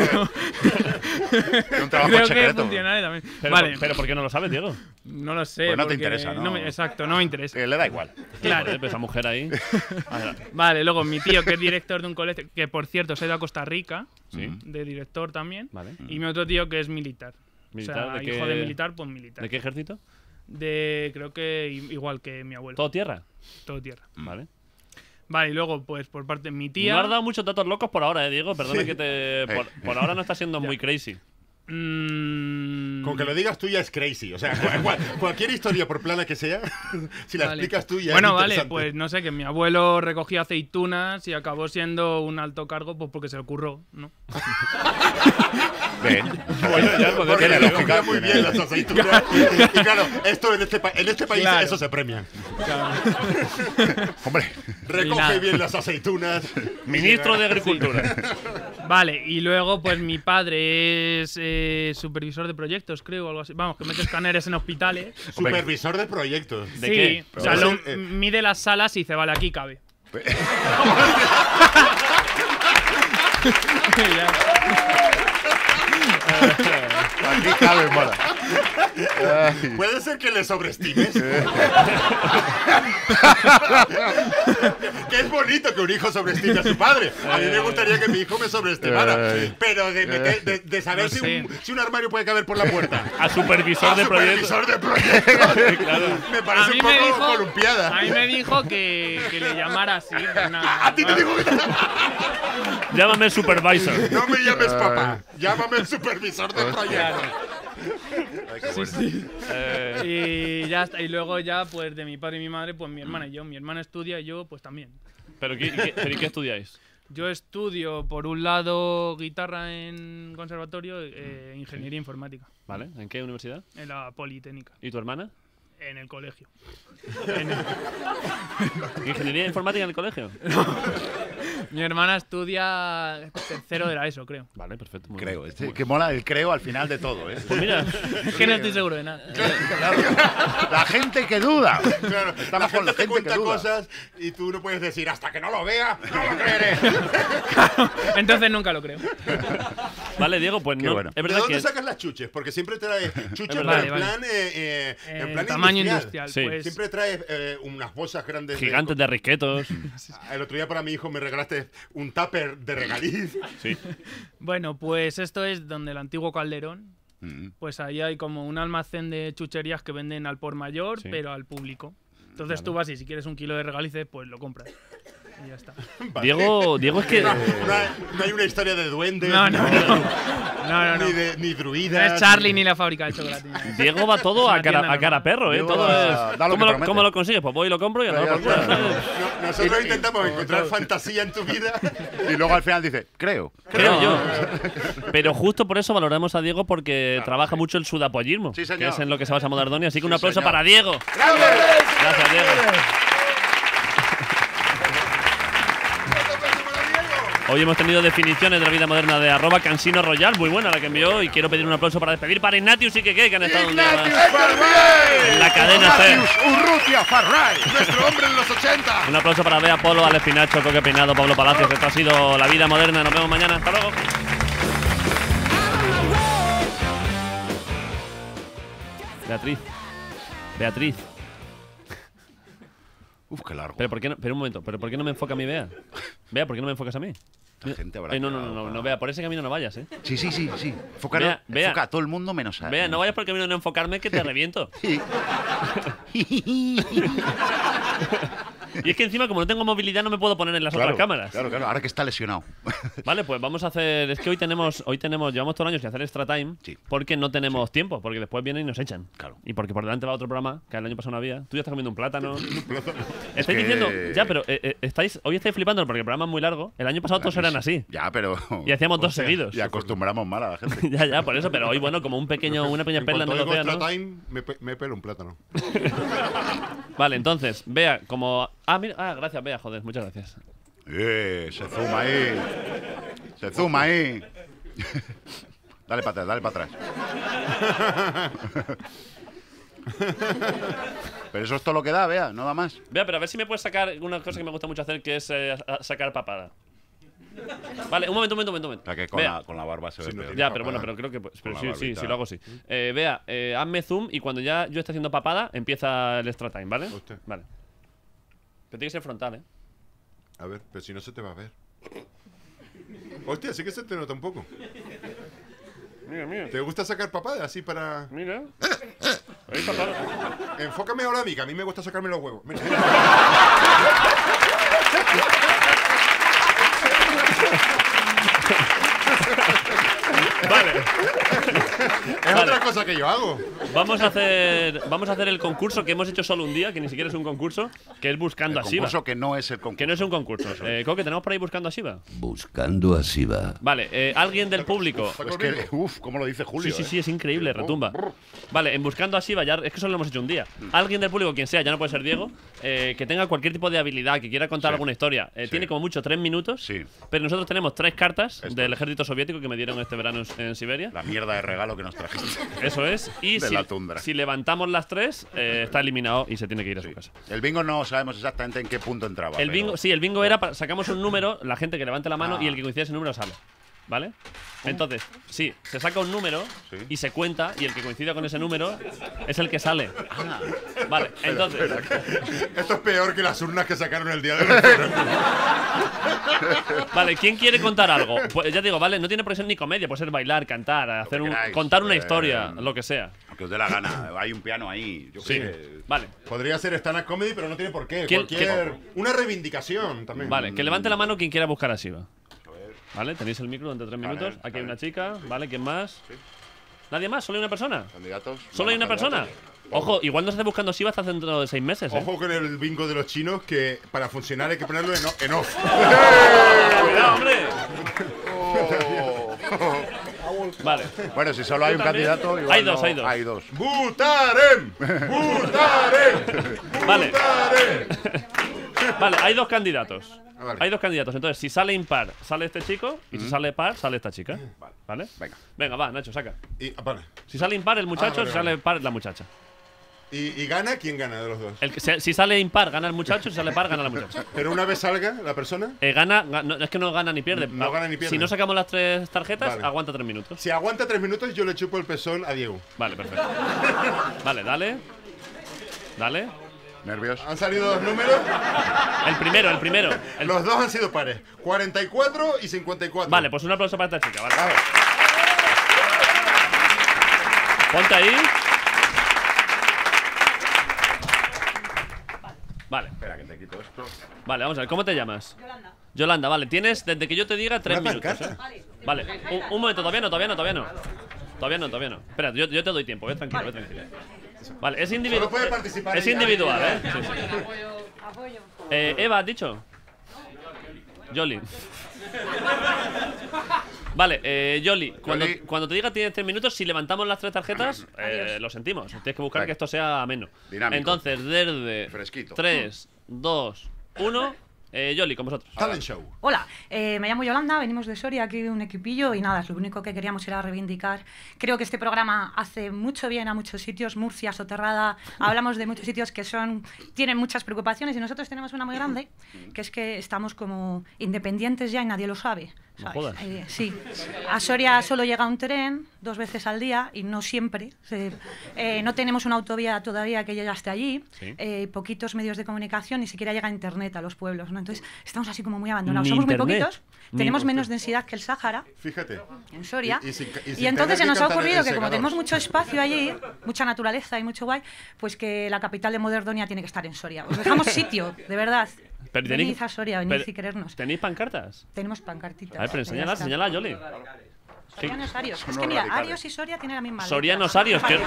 Es un trabajo Creo que secreto. funcionaria también. Pero, vale, pero ¿por qué no lo sabes, Diego? no lo sé. Pues no te porque interesa, ¿no? me- exacto, no me interesa. Que le da igual. Claro. Joder, pues esa mujer ahí. Ah, Vale, luego mi tío, que es director de un colegio, que por cierto se ha ido a Costa Rica, Sí. de director también. Vale. Y mi otro tío, que es militar. ¿Militar? O sea, ¿De qué- hijo de militar, pues militar. ¿De qué ejército? De, creo que i- igual que mi abuelo. ¿Todo tierra? Todo tierra. Vale. Vale, y luego, pues por parte de mi tía. No has dado muchos datos locos por ahora, eh, Diego. Perdona Sí. que te. Por, por ahora no está siendo muy crazy. mm, Con que lo digas tú ya es crazy. O sea, cual- cual- cualquier historia, por plana que sea, si la Vale. explicas tú ya Bueno, es vale, interesante. pues no sé, que mi abuelo recogía aceitunas y acabó siendo un alto cargo pues porque se le ocurrió, ¿no? Bien. Bueno, ya, joder, Porque tiene le lógica, cogía muy tiene- bien las aceitunas. Y claro, esto en este, pa- en este país Claro. eso se premia. Hombre, Y Recoge nada. bien las aceitunas. Ministro de Agricultura. Vale, y luego pues mi padre es eh, supervisor de proyectos, creo, o algo así. Vamos, que mete escáneres en hospitales. Supervisor de proyectos. ¿De sí, qué? o sea, Pero lo- es el- eh, mide las salas y dice, vale, aquí cabe. Ya. aquí cabe, mola. Ay. Puede ser que le sobreestimes. Que es bonito que un hijo sobreestime a su padre. A mí me gustaría que mi hijo me sobreestimara. Ay. Pero de, meter- de- de saber No si, sé. un, si un armario puede caber por la puerta. A supervisor A de proyectos. supervisor de proyectos. Claro. Me A parece mí un me poco dijo, columpiada. a mí me dijo que, que le llamara así. pues nada, A ti te digo que Llámame supervisor. no me llames papá. Llámame supervisor de proyectos. Ay, qué bueno. Eh, Y ya está. Y luego ya, pues de mi padre y mi madre, pues mi hermana y yo. Mi hermana estudia y yo, pues también. ¿pero, qué, qué- pero ¿y qué estudiáis? Yo estudio, por un lado, guitarra en conservatorio, eh, ingeniería informática, ¿Vale? ¿En qué universidad? en la Politécnica, ¿Y tu hermana? en el colegio. ¿Ingeniería informática en el colegio? Mi hermana estudia tercero de la ESO, creo. Vale, perfecto. muy Creo. bien. Es que mola el creo al final de todo, ¿eh? Pues mira, Es que no estoy seguro de nada. Claro. La gente que duda. Claro, Estamos la con la gente te gente cuenta que duda. cosas y tú no puedes decir hasta que no lo vea, no lo creeré. Entonces nunca lo creo. vale, Diego, pues Qué no. bueno. Es ¿De verdad dónde que. sacas las chuches? Porque siempre trae chuches pero Vale, en vale. plan, eh, eh, en Eh, plan tamaño industrial. industrial. Sí. Pues, Siempre trae eh, unas bolsas grandes. de- Gigantes de risquetos. El otro día para mi hijo me regalaste un tupper de regaliz. Sí. bueno, pues esto es donde el antiguo Calderón. Mm. Pues ahí hay como un almacén de chucherías que venden al por mayor, Sí. pero al público. Entonces tú vas y si quieres un kilo de regalices, pues lo compras. Y ya está. Vale. Diego, Diego es que. No, no hay, no hay una historia de duendes. No, no, no. No, no, no. Ni, de, ni No druidas. es Charlie ni la fábrica de chocolate. Diego va todo Es a una cara, tienda a cara normal. perro, ¿eh? Diego Todo va- es. da lo ¿Cómo que lo, promete. cómo lo consigues? Pues voy y lo compro y a Pero tomar ya por está. culo, ¿sabes? No, nosotros Y- intentamos encontrar fantasía en tu vida. Y luego al final dice, creo. Creo yo. Pero justo por eso valoramos a Diego porque trabaja mucho el sudapollismo, Sí, señor. que es en lo que se basa Moderdoni. Así que un Sí, aplauso señor. para Diego. Gracias, Diego. Hoy hemos tenido definiciones de la vida moderna de arroba Cansino Royal, muy buena la que envió, y quiero pedir un aplauso para despedir para Ignatius y Keke, que han estado un día más en la cadena C. Ignatius Urrutia Farray. Nuestro hombre en los ochenta. Un aplauso para Bea Polo, Alex Pinacho, Coque Peinado, Pablo Palacios. Esto ha sido la vida moderna. Nos vemos mañana. Hasta luego. Beatriz. Beatriz. Uf, qué largo. Pero, ¿por qué no, pero un momento, ¿pero por qué no me enfoca a mí, Bea? Bea, ¿por qué no me enfocas a mí? La gente habrá Eh, no, no, no, quedado no, para- no, Bea, por ese camino no vayas, ¿eh? Sí, sí, sí, sí. Enfócalo- Vea, vea. enfoca a todo el mundo menos a Bea, no vayas por el camino de no enfocarme que te reviento. Sí. Y es que encima, como no tengo movilidad, no me puedo poner en las Claro, otras cámaras. Claro, claro, ahora que está lesionado. Vale, pues vamos a hacer. Es que hoy tenemos, hoy tenemos, llevamos todo el año sin hacer extra time, Sí. porque no tenemos tiempo, porque después vienen y nos echan. Claro. Y porque por delante va otro programa, que el año pasado no había. Tú ya estás comiendo un plátano. Estáis que- diciendo, ya, pero eh, eh, estáis, hoy estáis flipando porque el programa es muy largo. El año pasado todos eran así. Ya, pero. Y hacíamos dos Hostia, seguidos. Y acostumbramos mal a la gente. Ya, ya, por eso, pero hoy, bueno, como un pequeño, una pequeña En perla en cuanto el oigo océano. extra time, me, pe- me pelo un plátano. Vale, entonces, Bea, como. Ah, mira, ah, gracias, Bea, joder, muchas gracias. Eh, se zuma ahí. Se zuma ahí. Dale para atrás, dale para atrás. Pero eso es todo lo que da, vea, no da más. Bea, pero a ver si me puedes sacar una cosa que me gusta mucho hacer, que es eh, a- sacar papada. Vale, un momento, un momento, un momento. un momento. O sea que con, Bea. la, con la barba se ve Sí, no peor. tiene Ya, pero papada. bueno, pero creo que. pues, Pero la sí, sí, barbita. sí, lo hago sí. Eh, Bea, eh, hazme zoom y cuando ya yo esté haciendo papada, empieza el extra time, ¿vale? Hostia. Vale. Pero tiene que ser frontal, ¿eh? A ver, pero si no se te va a ver. Hostia, sí que se te nota un poco. Mira, mira. ¿Te gusta sacar papada así para...? Mira. Ahí papada. Enfócame ahora a mí, que a mí me gusta sacarme los huevos. Mira. Vale. Es Vale. otra cosa que yo hago. Vamos a hacer vamos a hacer el concurso que hemos hecho solo un día, que ni siquiera es un concurso, que es buscando El a Shiva. concurso que no es el concurso. Que no es un concurso. Eh, Coque, ¿tenemos por ahí buscando a Shiva? Buscando a Shiva. Vale, eh, alguien del público. Es que, uff, ¿cómo lo dice Julio? Sí, sí, eh? sí, es increíble, retumba. Vale, en buscando a Shiva, ya, es que solo lo hemos hecho un día. Alguien del público, quien sea, ya no puede ser Diego, eh, que tenga cualquier tipo de habilidad, que quiera contar Sí. alguna historia. Eh, Sí. Tiene como mucho tres minutos, Sí. pero nosotros tenemos tres cartas Esto del es. ejército soviético que me dieron este verano en, en Siberia. La mierda de regalo que nos trajiste. Eso es. Y De si, la tundra. si levantamos las tres, eh, está eliminado y se tiene que ir a su Sí. casa. El bingo no sabemos exactamente en qué punto entraba. El pero- bingo, sí, el bingo era, pa- sacamos un número, la gente que levante la mano Ah. y el que coincide ese número sale. ¿Vale? Entonces, sí, se saca un número Sí. y se cuenta y el que coincida con ese número es el que sale. Ah. Vale, entonces, Esto es peor que las urnas que sacaron el día de hoy. vale, ¿quién quiere contar algo? Pues ya digo, vale, no tiene por qué ser ni comedia, puede ser bailar, cantar, hacer un, queráis. contar una Eh, historia, lo que sea. Que os dé la gana. Hay un piano ahí. Yo qué Sí, sé. vale. Podría ser stand-up comedy, pero no tiene por qué. ¿Quién- Cualquier... Una reivindicación también. Vale, que levante la mano quien quiera buscar a Shiva. Vale, tenéis el micro durante tres minutos. Vale, Aquí hay vale. una chica, ¿vale? ¿Quién más? ¿Nadie más? ¿Solo hay una persona? Candidatos. ¿Solo hay una Vamos, persona? candidatos. Ojo, igual no se esté buscando Shiva hasta dentro de seis meses, ¿eh? Ojo con el bingo de los chinos, que para funcionar hay que ponerlo en, o- en off. ¡Cuidado, hombre! Vale. Bueno, si solo hay un Tú también. candidato, igual Hay dos, no- hay dos. Hay dos. ¡Butarem! ¡Butarem! Vale. ¡Butarem! Vale, hay dos candidatos. Ah, vale. Hay dos candidatos. Entonces, si sale impar, sale este chico. Y si sale par, sale esta chica. ¿Vale? Venga. Venga, va, Nacho, saca. Y, ah, vale. Si sale impar, el muchacho. Ah, vale, Si sale vale. par, la muchacha. ¿Y, y gana? ¿Quién gana de los dos? El que, si, si sale impar, gana el muchacho. Si sale par, gana la muchacha. Pero una vez salga la persona, Eh, gana, ga- no, es que no gana ni pierde. No gana ni pierde. Si no sacamos las tres tarjetas, Vale. aguanta tres minutos. si aguanta tres minutos, yo le chupo el pezón a Diego. Vale, perfecto. Vale, dale. Dale. ¿Nervios? Han salido dos números, El primero, el primero. El- los dos han sido pares. cuarenta y cuatro y cincuenta y cuatro. Vale, pues un aplauso para esta chica. Vale. Vale. Ponte ahí. Vale. Espera, que te quito esto. Vale, vamos a ver. ¿Cómo te llamas? Yolanda. Yolanda, vale. Tienes, desde que yo te diga, tres Una minutos. pancarta. ¿eh? Vale. Un, un momento, todavía no, todavía no, todavía no. Todavía no, todavía no. Espera, yo, yo te doy tiempo, ve tranquilo, ve tranquilo. Vale, es individual. Solo puede participar Es ella. individual, ¿eh? Sí, sí. Eh, Eva, ¿has dicho? Yoli. Vale, eh, Yoli, cuando, Yoli. cuando te diga tienes tres minutos, si levantamos las tres tarjetas, eh, lo sentimos. Tienes que buscar Venga. que esto sea ameno. Dinámico. Entonces, desde Fresquito. tres, dos, uno, eh, Yoli, con vosotros. Talent show. Hola, eh, me llamo Yolanda, venimos de Soria, aquí un equipillo y nada, lo único que queríamos era reivindicar. Creo que este programa hace mucho bien a muchos sitios, Murcia, Soterrada, hablamos de muchos sitios que son tienen muchas preocupaciones y nosotros tenemos una muy grande, que es que estamos como independientes ya y nadie lo sabe. No ¿sabes? jodas. Eh, sí. A Soria solo llega un tren dos veces al día y no siempre. Se- eh, no tenemos una autovía todavía que llegue hasta allí. Sí. Eh, poquitos medios de comunicación, ni siquiera llega internet a los pueblos, ¿no? Entonces estamos así como muy abandonados. Ni Somos muy internet. poquitos. Ni- Tenemos menos densidad que el Sáhara Fíjate. en Soria. Y- y sin- y Y, sin entonces se tener nos que ha cantar ocurrido el que como segador. tenemos mucho espacio allí, mucha naturaleza y mucho guay, pues que la capital de Moderdonia tiene que estar en Soria. Os dejamos sitio, de verdad. Pero Venid tenéis- a Soria, venid pero- si querernos. ¿Tenéis pancartas? Tenemos pancartitas. A ver, pero ya enséñala, está. señala, Yoli. Sorianos Arios. Son Es unos que mira, radicales. Arios y Soria tienen la misma letra. Sorianos Arios, que...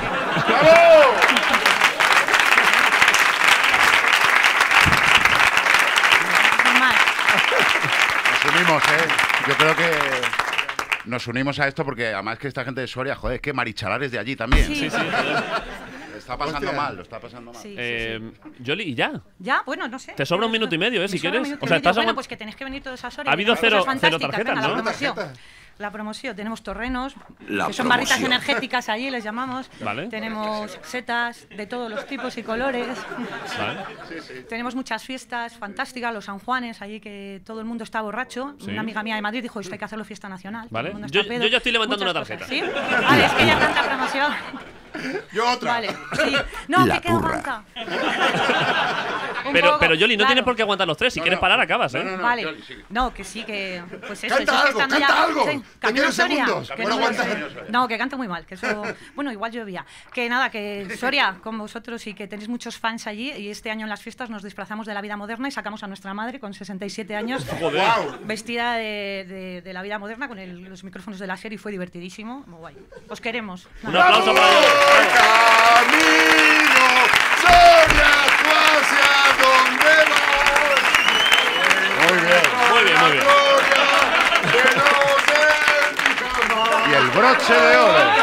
Normal. Nos unimos, ¿eh? Yo creo que nos unimos a esto porque además que esta gente de Soria, joder, es que Marichalar es de allí también. Sí. Sí, sí. Lo está pasando Hostia. mal, lo está pasando mal. Sí, sí, Eh, sí. Yoli, ¿y ya? Ya, bueno, no sé. Te sobra un minuto y medio, ¿eh? Me Si sobra quieres. un minuto O y sea, medio. estás Bueno, aguant- pues que tenéis que venir todos a Soria. Ha habido Cosas cero- fantásticas. cero tarjetas, Venga, ¿no? La promoción. Tarjeta. La promoción. Tenemos torrenos, La que son barritas promoción. energéticas allí, les llamamos. Vale. Tenemos setas de todos los tipos y colores. Vale. Tenemos muchas fiestas fantásticas, los San Juanes, allí que todo el mundo está borracho. Sí. Una amiga mía de Madrid dijo, esto hay que hacerlo fiesta nacional. Todo Vale. el mundo Yo- está pedo. yo ya estoy levantando Muchas una cosas. tarjeta. ¿Sí? Vale, es que ya tanta promoción. Yo otra. Vale, sí. No, La que queda turra. aguanta. Un Pero, poco, pero Yoli, no claro. tienes por qué aguantar los tres. Si No, quieres no. parar, acabas, ¿eh? No, no, no. Vale, Yoli, sigue. no, que sí, que pues eso, Canta eso es que algo, estando canta ya- algo. sí, Te Camino quedan Soria, segundos. que No no, aguantas. no, que canta muy mal, que eso, bueno, igual llovía. Que nada, que Soria, con vosotros y que tenéis muchos fans allí y este año en las fiestas nos disfrazamos de la vida moderna y sacamos a nuestra madre con sesenta y siete años Joder. Guau. vestida de, de- de la vida moderna con el- los micrófonos de la serie y fue divertidísimo, muy guay. Os queremos. Un aplauso para Yoli. Camino, Soria, tú hacia dónde vas. Muy bien. Muy bien, muy bien. Gloria, que no se jamás. Y el broche de oro.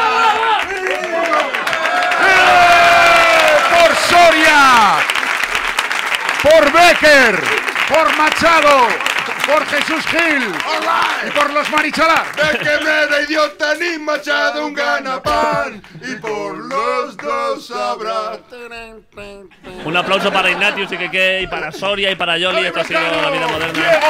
¡Eh! ¡Por Soria! ¡Por Becker! ¡Por Machado! ¡Por Jesús Gil! ¡Y por los Marichalar! De que me da idiota ni Machado un ganapán y por los dos habrá. Un aplauso para Ignatius y Keke y para Soria y para Yoli. Esto ha sido La Vida Moderna. Diego